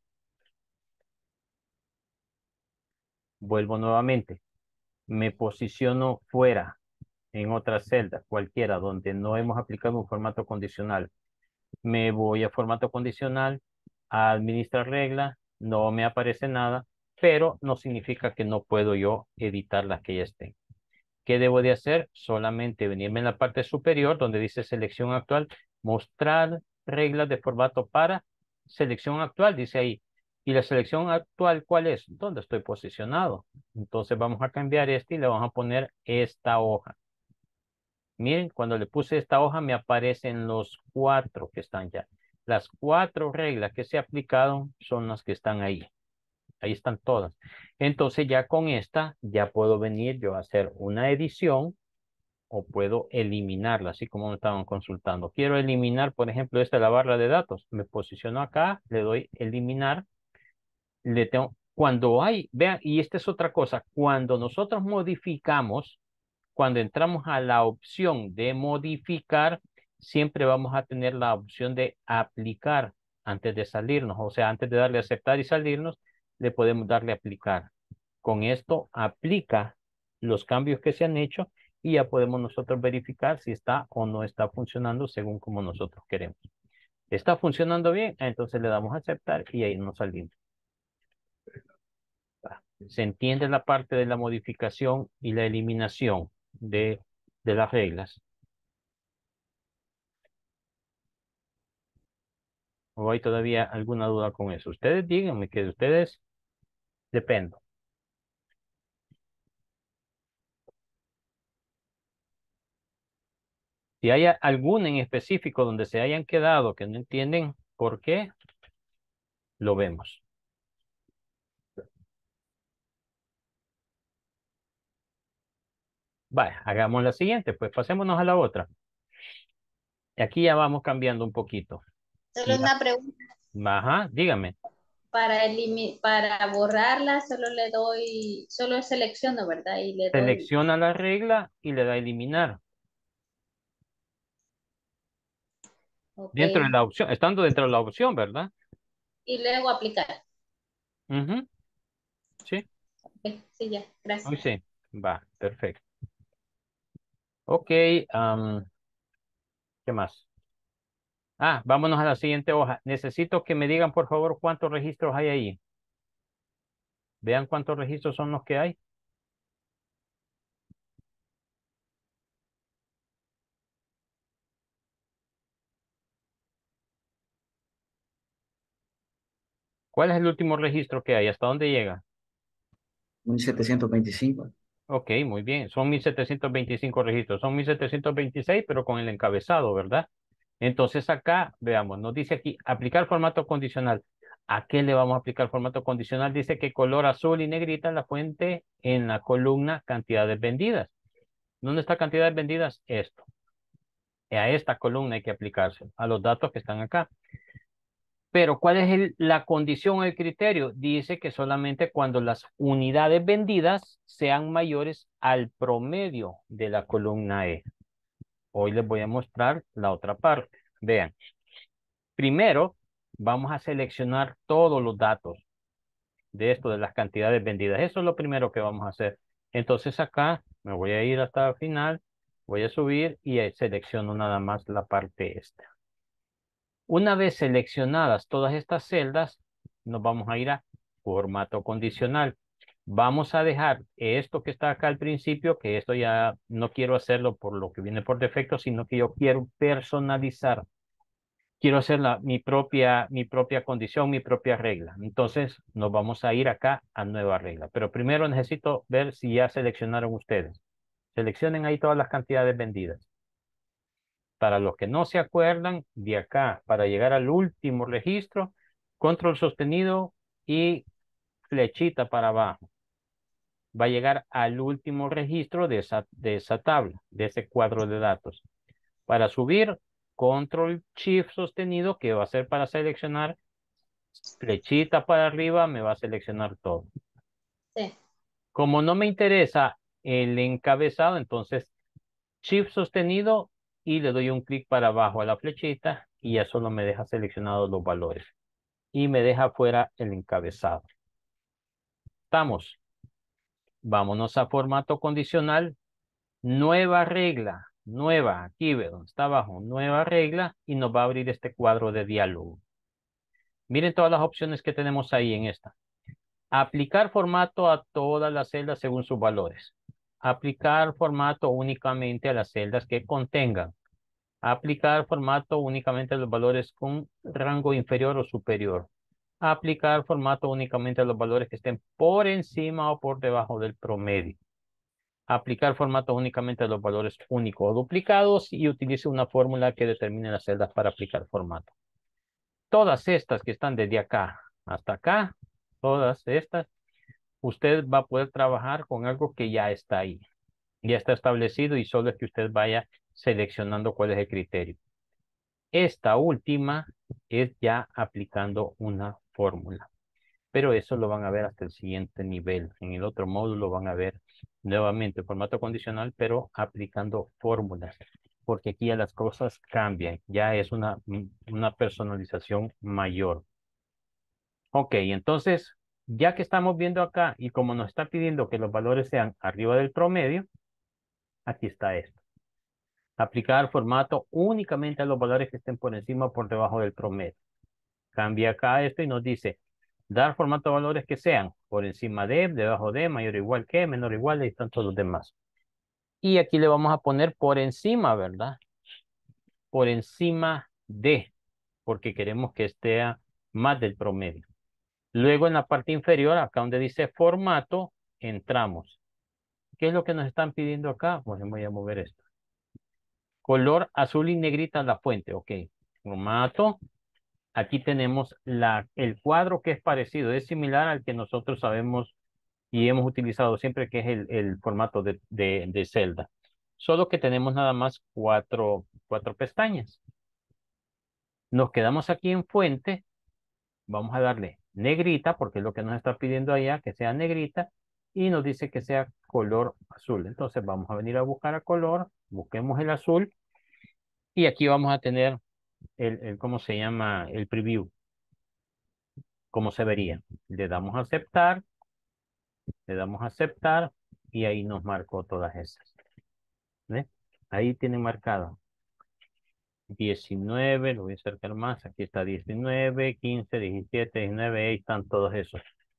Vuelvo nuevamente. Me posiciono fuera en otra celda, cualquiera, donde no hemos aplicado un formato condicional. Me voy a formato condicional, a administrar regla, no me aparece nada, pero no significa que no puedo yo editar las que ya estén. ¿Qué debo de hacer? Solamente venirme en la parte superior donde dice selección actual, mostrar reglas de formato para selección actual, dice ahí. ¿Y la selección actual cuál es? ¿Dónde estoy posicionado? Entonces vamos a cambiar este y le vamos a poner esta hoja. Miren, cuando le puse esta hoja me aparecen los cuatro que están ya. Las cuatro reglas que se aplicaron son las que están ahí. Ahí están todas. Entonces ya con esta ya puedo venir yo a hacer una edición o puedo eliminarla, así como me estaban consultando. Quiero eliminar, por ejemplo, esta la barra de datos. Me posiciono acá, le doy eliminar. Le tengo, cuando hay, vean, y esta es otra cosa, cuando nosotros modificamos, cuando entramos a la opción de modificar, siempre vamos a tener la opción de aplicar antes de salirnos. O sea, antes de darle a aceptar y salirnos, le podemos darle a aplicar. Con esto aplica los cambios que se han hecho y ya podemos nosotros verificar si está o no está funcionando según como nosotros queremos. ¿Está funcionando bien? Entonces le damos a aceptar y ahí nos salimos. Se entiende la parte de la modificación y la eliminación de, de las reglas. ¿O hay todavía alguna duda con eso? Ustedes díganme que de ustedes dependo. Si hay alguna en específico donde se hayan quedado que no entienden por qué, lo vemos. Vale, hagamos la siguiente, pues pasémonos a la otra. Aquí ya vamos cambiando un poquito. Solo Y una pregunta. Ajá, dígame. Para, elimi- para borrarla, solo le doy, solo selecciono, ¿verdad? Y le doy, Selecciona la regla y le da a eliminar. ok. Dentro de la opción, estando dentro de la opción, ¿verdad? Y luego aplicar. Ujú, sí, Ok, sí, ya, hoy gracias. sí. Va, perfecto. Ok, am, ¿qué más? Ah, vámonos a la siguiente hoja. Necesito que me digan, por favor, cuántos registros hay ahí. Vean cuántos registros son los que hay. ¿Cuál es el último registro que hay? ¿Hasta dónde llega? Mil setecientos veinticinco. Ok, muy bien. Son mil setecientos veinticinco registros. Son mil setecientos veintiséis, pero con el encabezado, ¿verdad? Entonces acá, veamos, nos dice aquí, aplicar formato condicional. ¿A qué le vamos a aplicar formato condicional? Dice que color azul y negrita la fuente en la columna cantidades vendidas. ¿Dónde está cantidades vendidas? Esto. A esta columna hay que aplicarse, a los datos que están acá. Pero ¿cuál es el- la condición o el criterio? Dice que solamente cuando las unidades vendidas sean mayores al promedio de la columna E. Hoy les voy a mostrar la otra parte. Vean. Primero, vamos a seleccionar todos los datos. de esto, de las cantidades vendidas. Eso es lo primero que vamos a hacer. Entonces acá me voy a ir hasta el final, voy a subir y eh, selecciono nada más la parte esta. Una vez seleccionadas todas estas celdas, nos vamos a ir a formato condicional. Vamos a dejar esto que está acá al principio, que esto ya no quiero hacerlo por lo que viene por defecto, sino que yo quiero personalizar. Quiero hacer la, mi propia, mi propia condición, mi propia regla. Entonces nos vamos a ir acá a nueva regla. Pero primero necesito ver si ya seleccionaron ustedes. Seleccionen ahí todas las cantidades vendidas. Para los que no se acuerdan, de acá, para llegar al último registro, control sostenido y flechita para abajo. Va a llegar al último registro de esa, de esa tabla, de ese cuadro de datos. Para subir, control shift sostenido, que va a ser para seleccionar, flechita para arriba, me va a seleccionar todo. Sí. Como no me interesa el encabezado, entonces shift sostenido y le doy un clic para abajo a la flechita y ya solo me deja seleccionados los valores. Y me deja fuera el encabezado. Estamos. Vámonos a formato condicional. Nueva regla. Nueva. Aquí ve donde está abajo. Nueva regla. Y nos va a abrir este cuadro de diálogo. Miren todas las opciones que tenemos ahí en esta. Aplicar formato a todas las celdas según sus valores. Aplicar formato únicamente a las celdas que contengan. Aplicar formato únicamente a los valores con rango inferior o superior. Aplicar formato únicamente a los valores que estén por encima o por debajo del promedio. Aplicar formato únicamente a los valores únicos o duplicados y utilice una fórmula que determine las celdas para aplicar formato. Todas estas que están desde acá hasta acá, todas estas, usted va a poder trabajar con algo que ya está ahí. Ya está establecido y solo es que usted vaya seleccionando cuál es el criterio. Esta última es ya aplicando una fórmula. Pero eso lo van a ver hasta el siguiente nivel. En el otro módulo van a ver nuevamente formato condicional, pero aplicando fórmulas. Porque aquí ya las cosas cambian. Ya es una, una personalización mayor. Ok, entonces, ya que estamos viendo acá y como nos está pidiendo que los valores sean arriba del promedio, aquí está esto. Aplicar formato únicamente a los valores que estén por encima o por debajo del promedio. Cambia acá esto y nos dice, dar formato a valores que sean por encima de, debajo de, mayor o igual que, menor o igual, y están todos los demás. Y aquí le vamos a poner por encima, ¿verdad? Por encima de, porque queremos que esté más del promedio. Luego en la parte inferior, acá donde dice formato, entramos. ¿Qué es lo que nos están pidiendo acá? Pues voy a mover esto. Color azul y negrita la fuente, ok. Formato. Aquí tenemos la, el cuadro que es parecido, es similar al que nosotros sabemos y hemos utilizado siempre, que es el, el formato de, de, de celda. Solo que tenemos nada más cuatro, cuatro pestañas. Nos quedamos aquí en fuente. Vamos a darle negrita, porque es lo que nos está pidiendo allá, que sea negrita. Y nos dice que sea color azul. Entonces vamos a venir a buscar a color. Busquemos el azul. Y aquí vamos a tener el, el ¿cómo se llama? El preview. ¿Cómo se vería? Le damos a aceptar. Le damos a aceptar. Y ahí nos marcó todas esas. ¿Ve? Ahí tiene marcado diecinueve, lo voy a acercar más, aquí está diecinueve, quince, diecisiete, diecinueve, ahí están todos esos.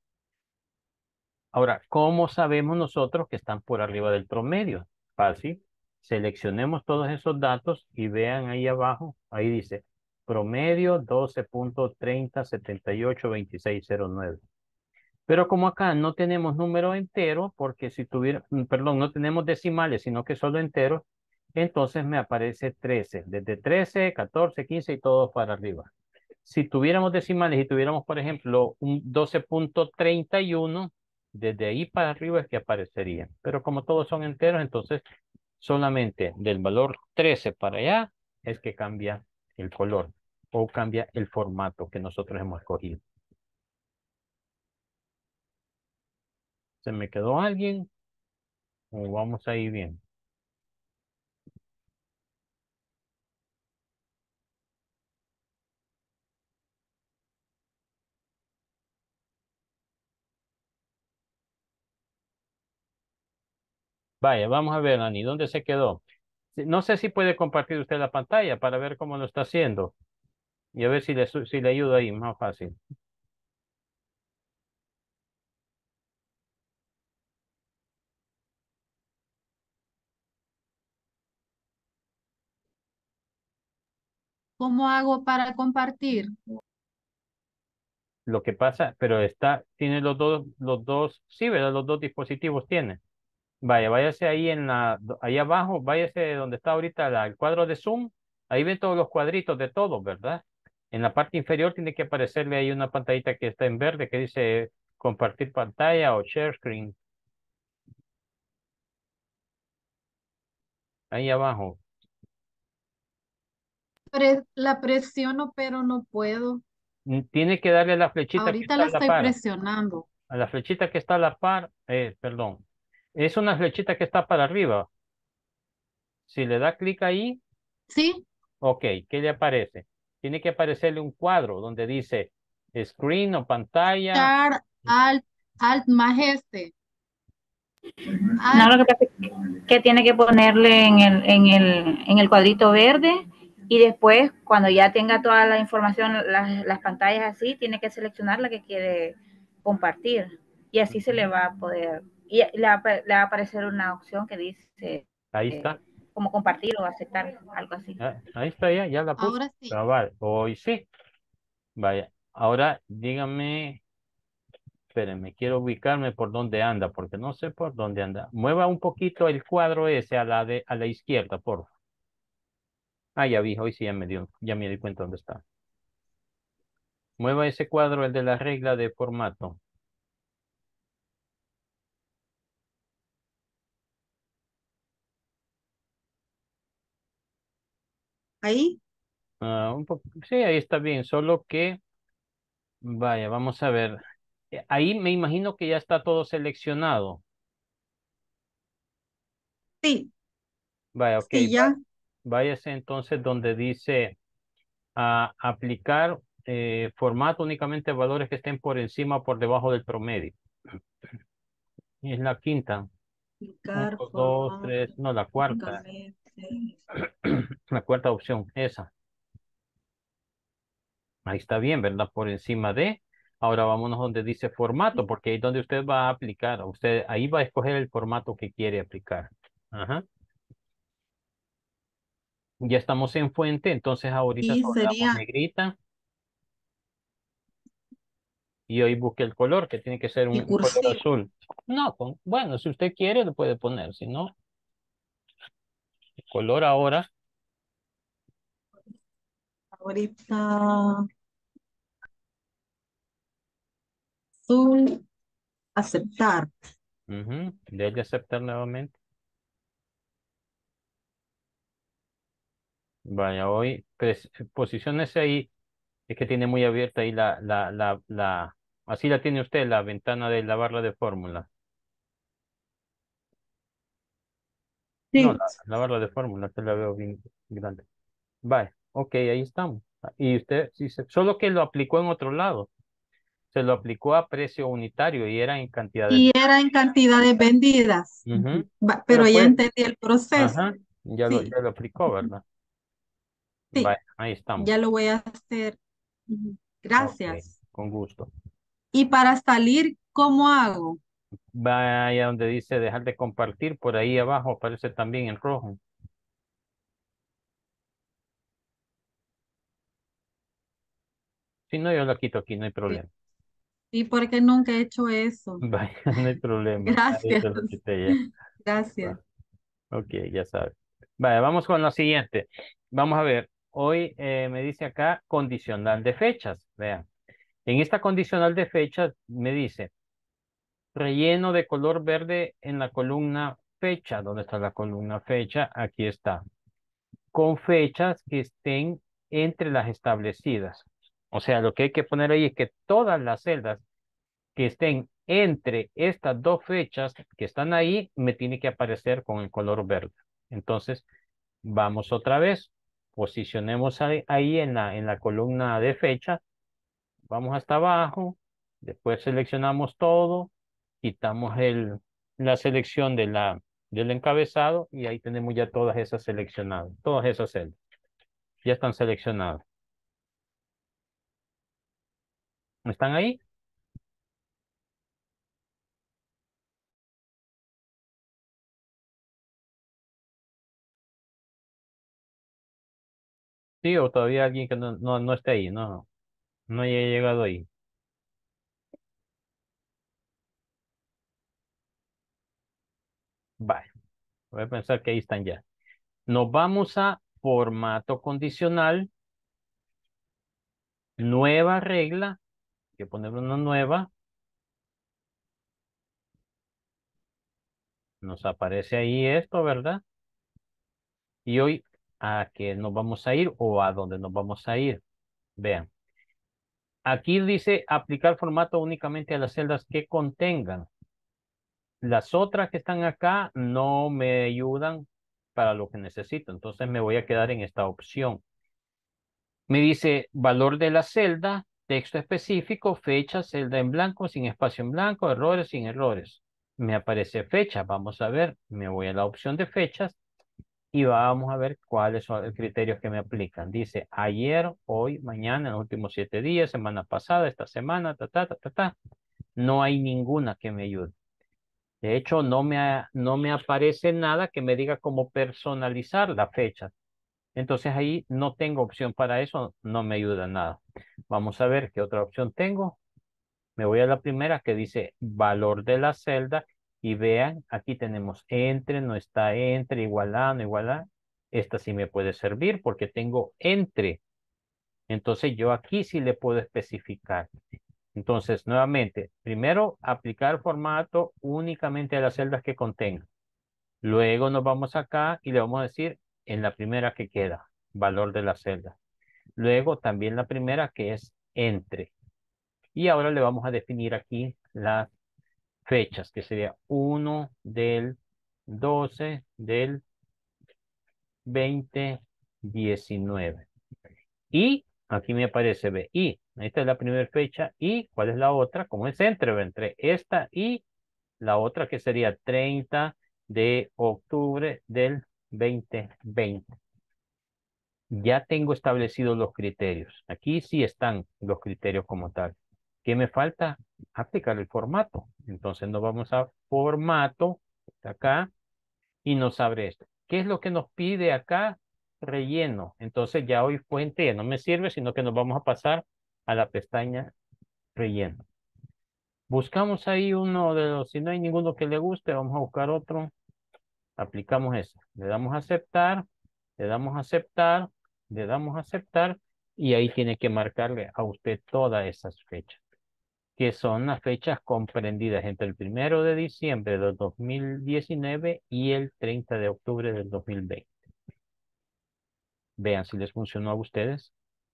Ahora, ¿cómo sabemos nosotros que están por arriba del promedio? Fácil, seleccionemos todos esos datos y vean ahí abajo, ahí dice promedio doce punto treinta setenta y ocho veintiséis cero nueve. Pero como acá no tenemos número entero, porque si tuviera, mm, perdón, no tenemos decimales, sino que solo enteros, entonces me aparece trece, desde trece, catorce, quince y todo para arriba. Si tuviéramos decimales y tuviéramos, por ejemplo, un doce punto treinta y uno, desde ahí para arriba es que aparecería. Pero como todos son enteros, entonces solamente del valor trece para allá es que cambia el color o cambia el formato que nosotros hemos escogido. ¿Se me quedó alguien? ¿O vamos ahí bien? Vaya, vamos a ver, Ani, ¿dónde se quedó? Sí, no sé si puede compartir usted la pantalla para ver cómo lo está haciendo y a ver si le, su- si le ayudo ahí, más fácil. ¿Cómo hago para compartir? Lo que pasa, pero está, tiene los dos, los dos, sí, ¿verdad? Los dos dispositivos tiene. Vaya, váyase ahí en la, ahí abajo, váyase donde está ahorita la- el cuadro de Zoom. Ahí ven todos los cuadritos de todos, ¿verdad? En la parte inferior tiene que aparecerle ahí una pantallita que está en verde que dice compartir pantalla o share screen. Ahí abajo. Pre- la presiono, pero no puedo. Mm, Tiene que darle a la flechita que Ahorita está la a la estoy par. presionando. A la flechita que está a la par, eh, perdón. Es una flechita que está para arriba. Si le da clic ahí, ¿Sí? ok, ¿qué le aparece? Tiene que aparecerle un cuadro donde dice screen o pantalla. Char, alt, alt más este. No, Alt, lo que pasa es que tiene que ponerle en el, en el, en el cuadrito verde y después, cuando ya tenga toda la información, las, las pantallas así, tiene que seleccionar la que quiere compartir. Y así se le va a poder, y le va, le va a aparecer una opción que dice Ahí eh, está. como compartir o aceptar, algo así. Ah, ahí está ya, ya la puse. ahora sí. Cabal, hoy sí. Vaya. Ahora dígame, espérenme, quiero ubicarme por dónde anda, porque no sé por dónde anda. Mueva un poquito el cuadro ese a la de a la izquierda, por favor. Ah, ya vi, hoy sí ya me dio, ya me di cuenta dónde está. Mueva ese cuadro, el de la regla de formato. Ahí. Ah, un poco, sí, ahí está bien, solo que, vaya, vamos a ver. Eh, Ahí me imagino que ya está todo seleccionado. Sí, Vaya, ok, sí, va- ya. váyase entonces donde dice a aplicar eh, formato únicamente valores que estén por encima o por debajo del promedio. Es la quinta. Aplicar Uno, dos, formato tres, no, la cuarta. únicamente. La cuarta opción, esa. Ahí está bien, ¿verdad? Por encima de. Ahora vámonos donde dice formato, porque ahí es donde usted va a aplicar. Usted ahí va a escoger el formato que quiere aplicar. Ajá. Ya estamos en fuente, entonces ahorita Y solo le damos sería, negrita y hoy busque el color, que tiene que ser un, y un color cursivo. azul. No, con- bueno, si usted quiere lo puede poner, si no, el color ahora. Ahorita, azul, aceptar. Ujú, debe aceptar nuevamente. Vaya, hoy, pues, posiciónese ahí. Es que tiene muy abierta ahí la, la, la, la, así la tiene usted, la ventana de la barra de fórmula. No, Sí. la, la barra de fórmula, que la veo bien grande. Vale, ok, ahí estamos. Y usted, sí, se- solo que lo aplicó en otro lado. Se lo aplicó a precio unitario y era en cantidades. Y era en cantidades vendidas. Ujú. Ujú. Va, pero Pero ya pues, entendí el proceso. ajá, ya lo, Sí, ya lo aplicó, ¿verdad? sí, Vale, ahí estamos. ya lo voy a hacer. Ujú. Ok, Gracias. con gusto. Y para salir, ¿cómo hago? Vaya donde dice dejar de compartir, por ahí abajo aparece también en rojo. Si no, yo lo quito aquí, no hay Sí, problema. sí, porque nunca he hecho eso. Vaya, no hay problema. Ahí Gracias. te lo quité ya. Gracias. Va, ok, ya sabes. Vale, vamos con lo siguiente. Vamos a ver. Hoy eh, me dice acá condicional de fechas. Vean. En esta condicional de fechas me dice relleno de color verde en la columna fecha. ¿Dónde está la columna fecha? Aquí está. Con fechas que estén entre las establecidas. O sea, lo que hay que poner ahí es que todas las celdas que estén entre estas dos fechas que están ahí, me tiene que aparecer con el color verde. Entonces, vamos otra vez. Posicionemos ahí, ahí en la, en la columna de fecha. Vamos hasta abajo. Después seleccionamos todo. Quitamos el, la selección de la, del encabezado y ahí tenemos ya todas esas seleccionadas, todas esas celdas. Ya están seleccionadas. ¿Están ahí? Sí, o todavía alguien que no, no, no esté ahí, no, no haya llegado ahí. Vale, voy a pensar que ahí están ya. Nos vamos a formato condicional, nueva regla, hay que poner una nueva. Nos aparece ahí esto, ¿verdad? Y hoy, ¿a qué nos vamos a ir o a dónde nos vamos a ir? Vean. Aquí dice aplicar formato únicamente a las celdas que contengan. Las otras que están acá no me ayudan para lo que necesito. Entonces me voy a quedar en esta opción. Me dice valor de la celda, texto específico, fecha, celda en blanco, sin espacio en blanco, errores, sin errores. Me aparece fecha. Vamos a ver. Me voy a la opción de fechas y vamos a ver cuáles son los criterios que me aplican. Dice ayer, hoy, mañana, en los últimos siete días, semana pasada, esta semana, ta, ta, ta, ta, ta. No hay ninguna que me ayude. De hecho, no me, ha- no me aparece nada que me diga cómo personalizar la fecha. Entonces ahí no tengo opción para eso, no me ayuda nada. Vamos a ver qué otra opción tengo. Me voy a la primera que dice valor de la celda y vean, aquí tenemos entre, no está entre, igual a, no igual a. Esta sí me puede servir porque tengo entre. Entonces yo aquí sí le puedo especificar. Entonces, nuevamente, primero aplicar formato únicamente a las celdas que contengan. Luego nos vamos acá y le vamos a decir en la primera que queda, valor de la celda. Luego también la primera que es entre. Y ahora le vamos a definir aquí las fechas, que sería uno del doce del veinte diecinueve. Y aquí me aparece B. Y esta es la primera fecha. ¿Y cuál es la otra? Como es entre, entre esta y la otra que sería treinta de octubre del veinte veinte. Ya tengo establecidos los criterios. Aquí sí están los criterios como tal. ¿Qué me falta? Aplicar el formato. Entonces nos vamos a formato, acá, y nos abre esto. ¿Qué es lo que nos pide acá? Relleno. Entonces ya hoy fuente ya no me sirve, sino que nos vamos a pasar a la pestaña relleno. Buscamos ahí uno de los, si no hay ninguno que le guste, vamos a buscar otro. Aplicamos eso. Le damos a aceptar, le damos a aceptar, le damos a aceptar y ahí tiene que marcarle a usted todas esas fechas, que son las fechas comprendidas entre el primero de diciembre del dos mil diecinueve y el treinta de octubre del dos mil veinte. Vean si les funcionó a ustedes.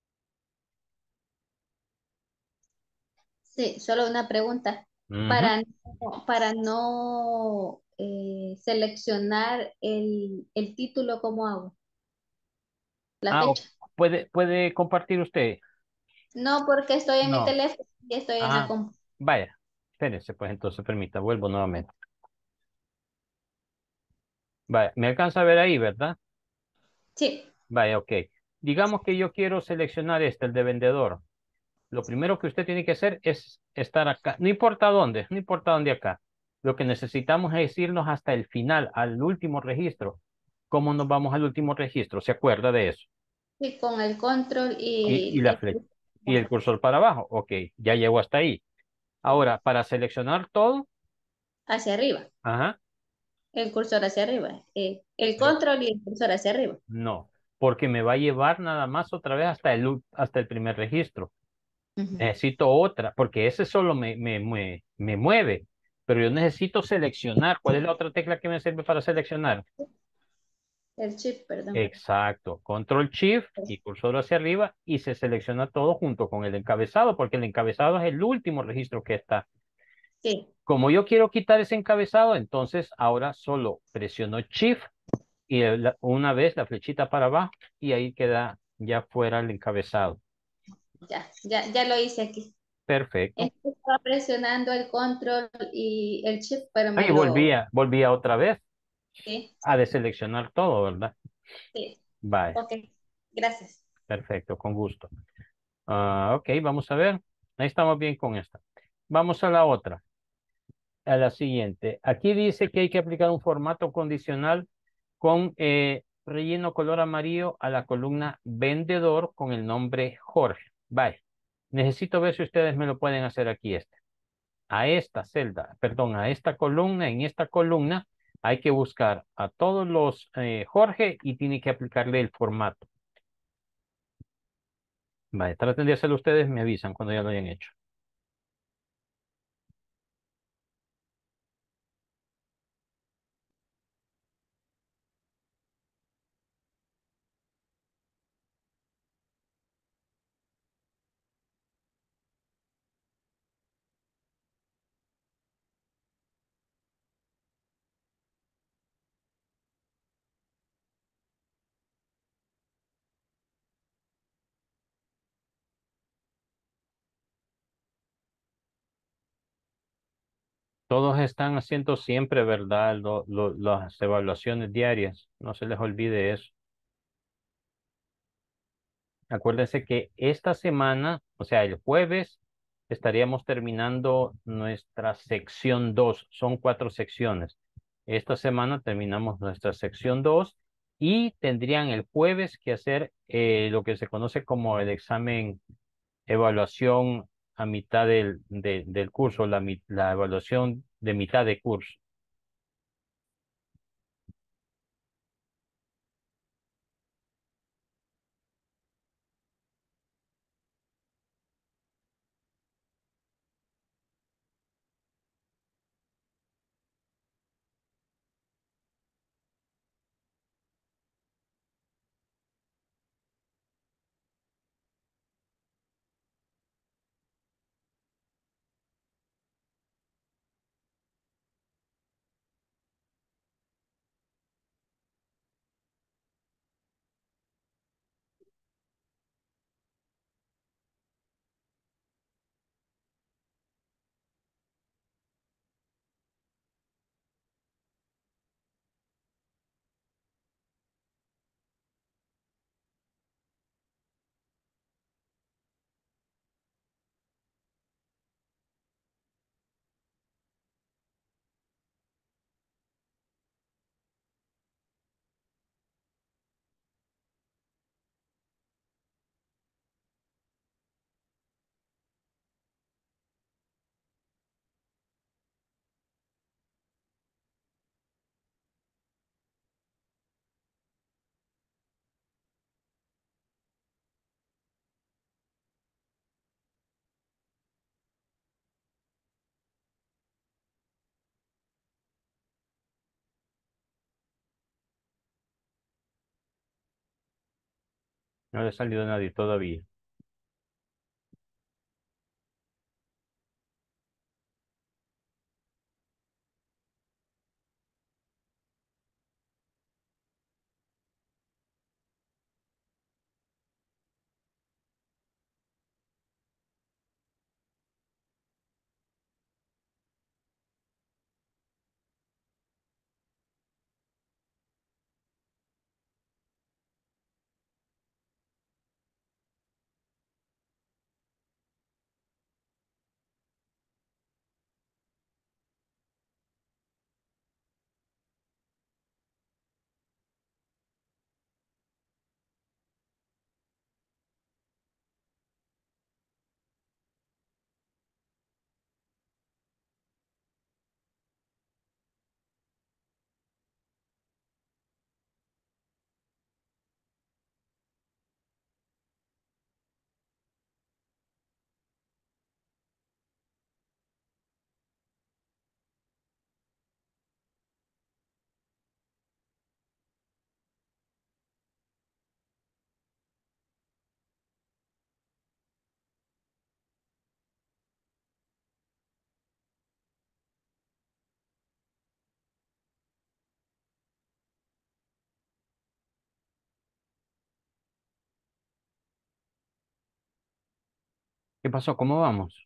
Sí, solo una pregunta. Ujú. Para no, para no eh, seleccionar el, el título, ¿cómo hago? La Ah, o- fecha. ¿puede, puede compartir usted? No, porque estoy en mi No. teléfono y estoy en la Ah, compu. vaya. Espérense, pues entonces permita, vuelvo nuevamente. Vaya, me alcanza a ver ahí, ¿verdad? Sí, Vaya, ok. Digamos que yo quiero seleccionar este, el de vendedor. Lo primero que usted tiene que hacer es estar acá. No importa dónde, no importa dónde acá. Lo que necesitamos es irnos hasta el final, al último registro. ¿Cómo nos vamos al último registro? ¿Se acuerda de eso? sí, con el control Y, y y, la y flecha. Y el cursor para abajo. Ok, ya llegó hasta ahí. Ahora, para seleccionar todo, hacia arriba. ajá, El cursor hacia arriba. Eh, el pero control y el cursor hacia arriba. no, porque me va a llevar nada más otra vez hasta el, ul- hasta el primer registro. Ujú. Necesito otra, porque ese solo me, me, me, me mueve, pero yo necesito seleccionar. ¿Cuál es la otra tecla que me sirve para seleccionar? El chip, perdón. Exacto, control shift y cursor hacia arriba y se selecciona todo junto con el encabezado, porque el encabezado es el último registro que está. Sí, Como yo quiero quitar ese encabezado, entonces ahora solo presiono shift y la- una vez la flechita para abajo y ahí queda ya fuera el encabezado. ya, ya, ya lo hice aquí. Perfecto. Es que estaba presionando el control y el chip, pero Ahí me lo... volvía, volvía otra vez. Sí, Ha de seleccionar todo, ¿verdad? sí. Vale, Ok, gracias. perfecto, con gusto. Ah, ok, vamos a ver. Ahí estamos bien con esta. Vamos a la otra, a la siguiente. Aquí dice que hay que aplicar un formato condicional con eh, relleno color amarillo a la columna vendedor con el nombre Jorge. Vale. Necesito ver si ustedes me lo pueden hacer aquí este. A esta celda, perdón, a esta columna, en esta columna hay que buscar a todos los eh, Jorge y tiene que aplicarle el formato. Vale, traten de hacerlo ustedes, me avisan cuando ya lo hayan hecho. Todos están haciendo siempre, ¿verdad? Lo- lo- las evaluaciones diarias. No se les olvide eso. Acuérdense que esta semana, o sea, el jueves, estaríamos terminando nuestra sección dos. Son cuatro secciones. Esta semana terminamos nuestra sección dos y tendrían el jueves que hacer eh, lo que se conoce como el examen evaluación a mitad del, de- del curso, la, mi- la evaluación de mitad de curso. No le ha salido nadie todavía. ¿Qué pasó? ¿Cómo vamos?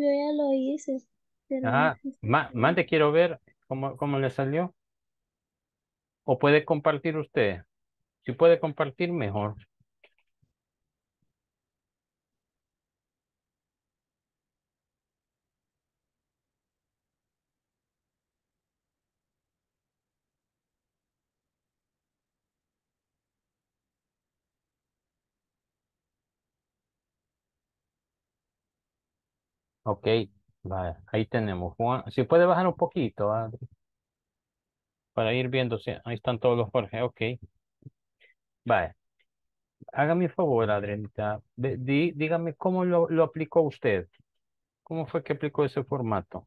Yo ya lo hice, pero no Ah, sé si ma- puedo. mande, quiero ver cómo, cómo le salió. ¿O puede compartir usted? Si puede compartir, mejor. Ok, vale, ahí tenemos. Juan, si puede bajar un poquito, Adri, para ir viendo. Si ahí están todos los Jorge. Ok, vale. Hágame un favor, Adrianita. Ve- di- dígame cómo lo, lo aplicó usted. ¿Cómo fue que aplicó ese formato?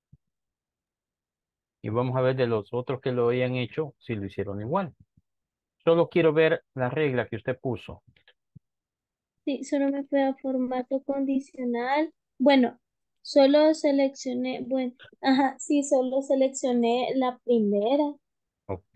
Y vamos a ver de los otros que lo hayan hecho, si lo hicieron igual. Solo quiero ver la regla que usted puso. Sí, solo me fue a formato condicional. Bueno, solo seleccioné, bueno, ajá, sí, solo seleccioné la primera. Ok.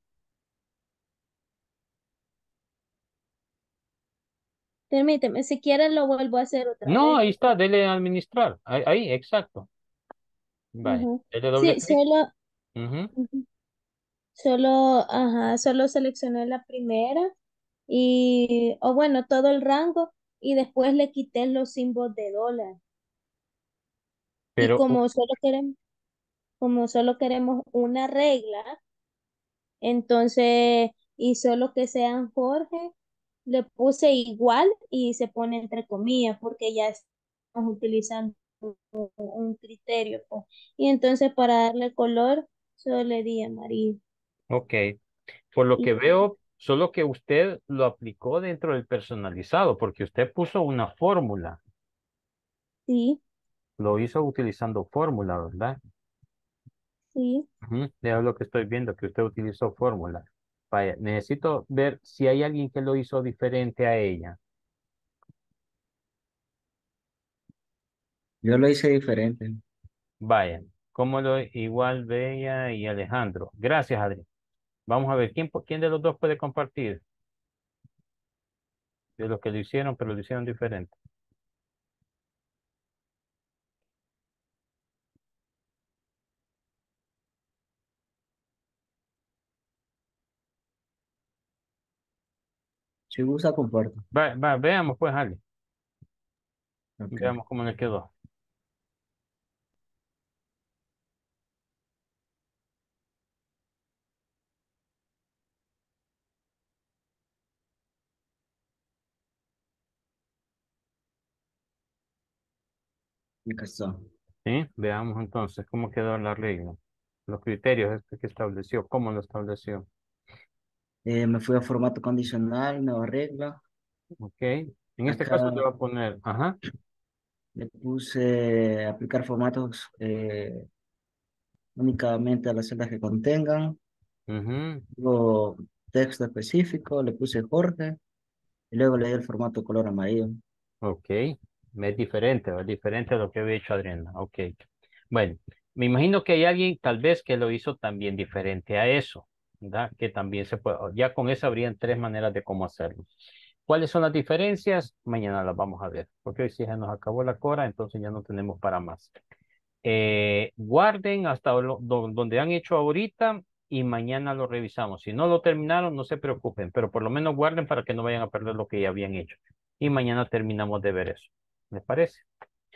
Permíteme, si quiere lo vuelvo a hacer otra No, vez. ahí está, dele a administrar. Ahí, ahí, exacto. Vale, Ajá. dele doble Sí, clic. solo, Ujú. ujú, solo, ajá, solo seleccioné la primera y, o bueno, todo el rango y después le quité los símbolos de dólar. Y Pero, u- como solo queremos, como solo queremos una regla, entonces, y solo que sean Jorge, le puse igual y se pone entre comillas porque ya estamos utilizando un, un criterio, pues. Y entonces para darle color, solo le di amarillo. ok. Por lo Y que veo, solo que usted lo aplicó dentro del personalizado, porque usted puso una fórmula. sí, Lo hizo utilizando fórmula, ¿verdad? sí, Ujú. Ya es lo que estoy viendo, que usted utilizó fórmula. Vaya, necesito ver si hay alguien que lo hizo diferente a ella. Yo lo hice diferente. Vaya, como lo igual Bella y Alejandro. Gracias, Adri. Vamos a ver, ¿quién, po- quién de los dos puede compartir? De los que lo hicieron, pero lo hicieron diferente. Si gusta, comparto. Va, va, veamos pues, Ali. Ok. Veamos cómo le quedó. Acá está. ¿Sí? Veamos entonces cómo quedó la regla. Los criterios este que estableció, cómo lo estableció. Eh, me fui a formato condicional, nueva regla. Ok. En este caso le Acá va a poner, ajá. le puse aplicar formatos eh, únicamente a las celdas que contengan. Ujú. Luego texto específico, le puse Jorge. Y luego le di el formato color amarillo. Ok, es diferente, es diferente a lo que había hecho Adriana. Ok, bueno, me imagino que hay alguien tal vez que lo hizo también diferente a eso, ¿verdad? Que también se puede, ya con eso habrían tres maneras de cómo hacerlo. ¿Cuáles son las diferencias? Mañana las vamos a ver, porque hoy sí se nos acabó la cora, entonces ya no tenemos para más. Eh, guarden hasta lo- do- donde han hecho ahorita y mañana lo revisamos. Si no lo terminaron, no se preocupen, pero por lo menos guarden para que no vayan a perder lo que ya habían hecho. Y mañana terminamos de ver eso. ¿Les parece?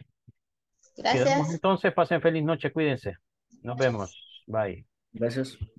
Quedamos Gracias. entonces, pasen feliz noche, cuídense. Nos vemos. Bye. Gracias.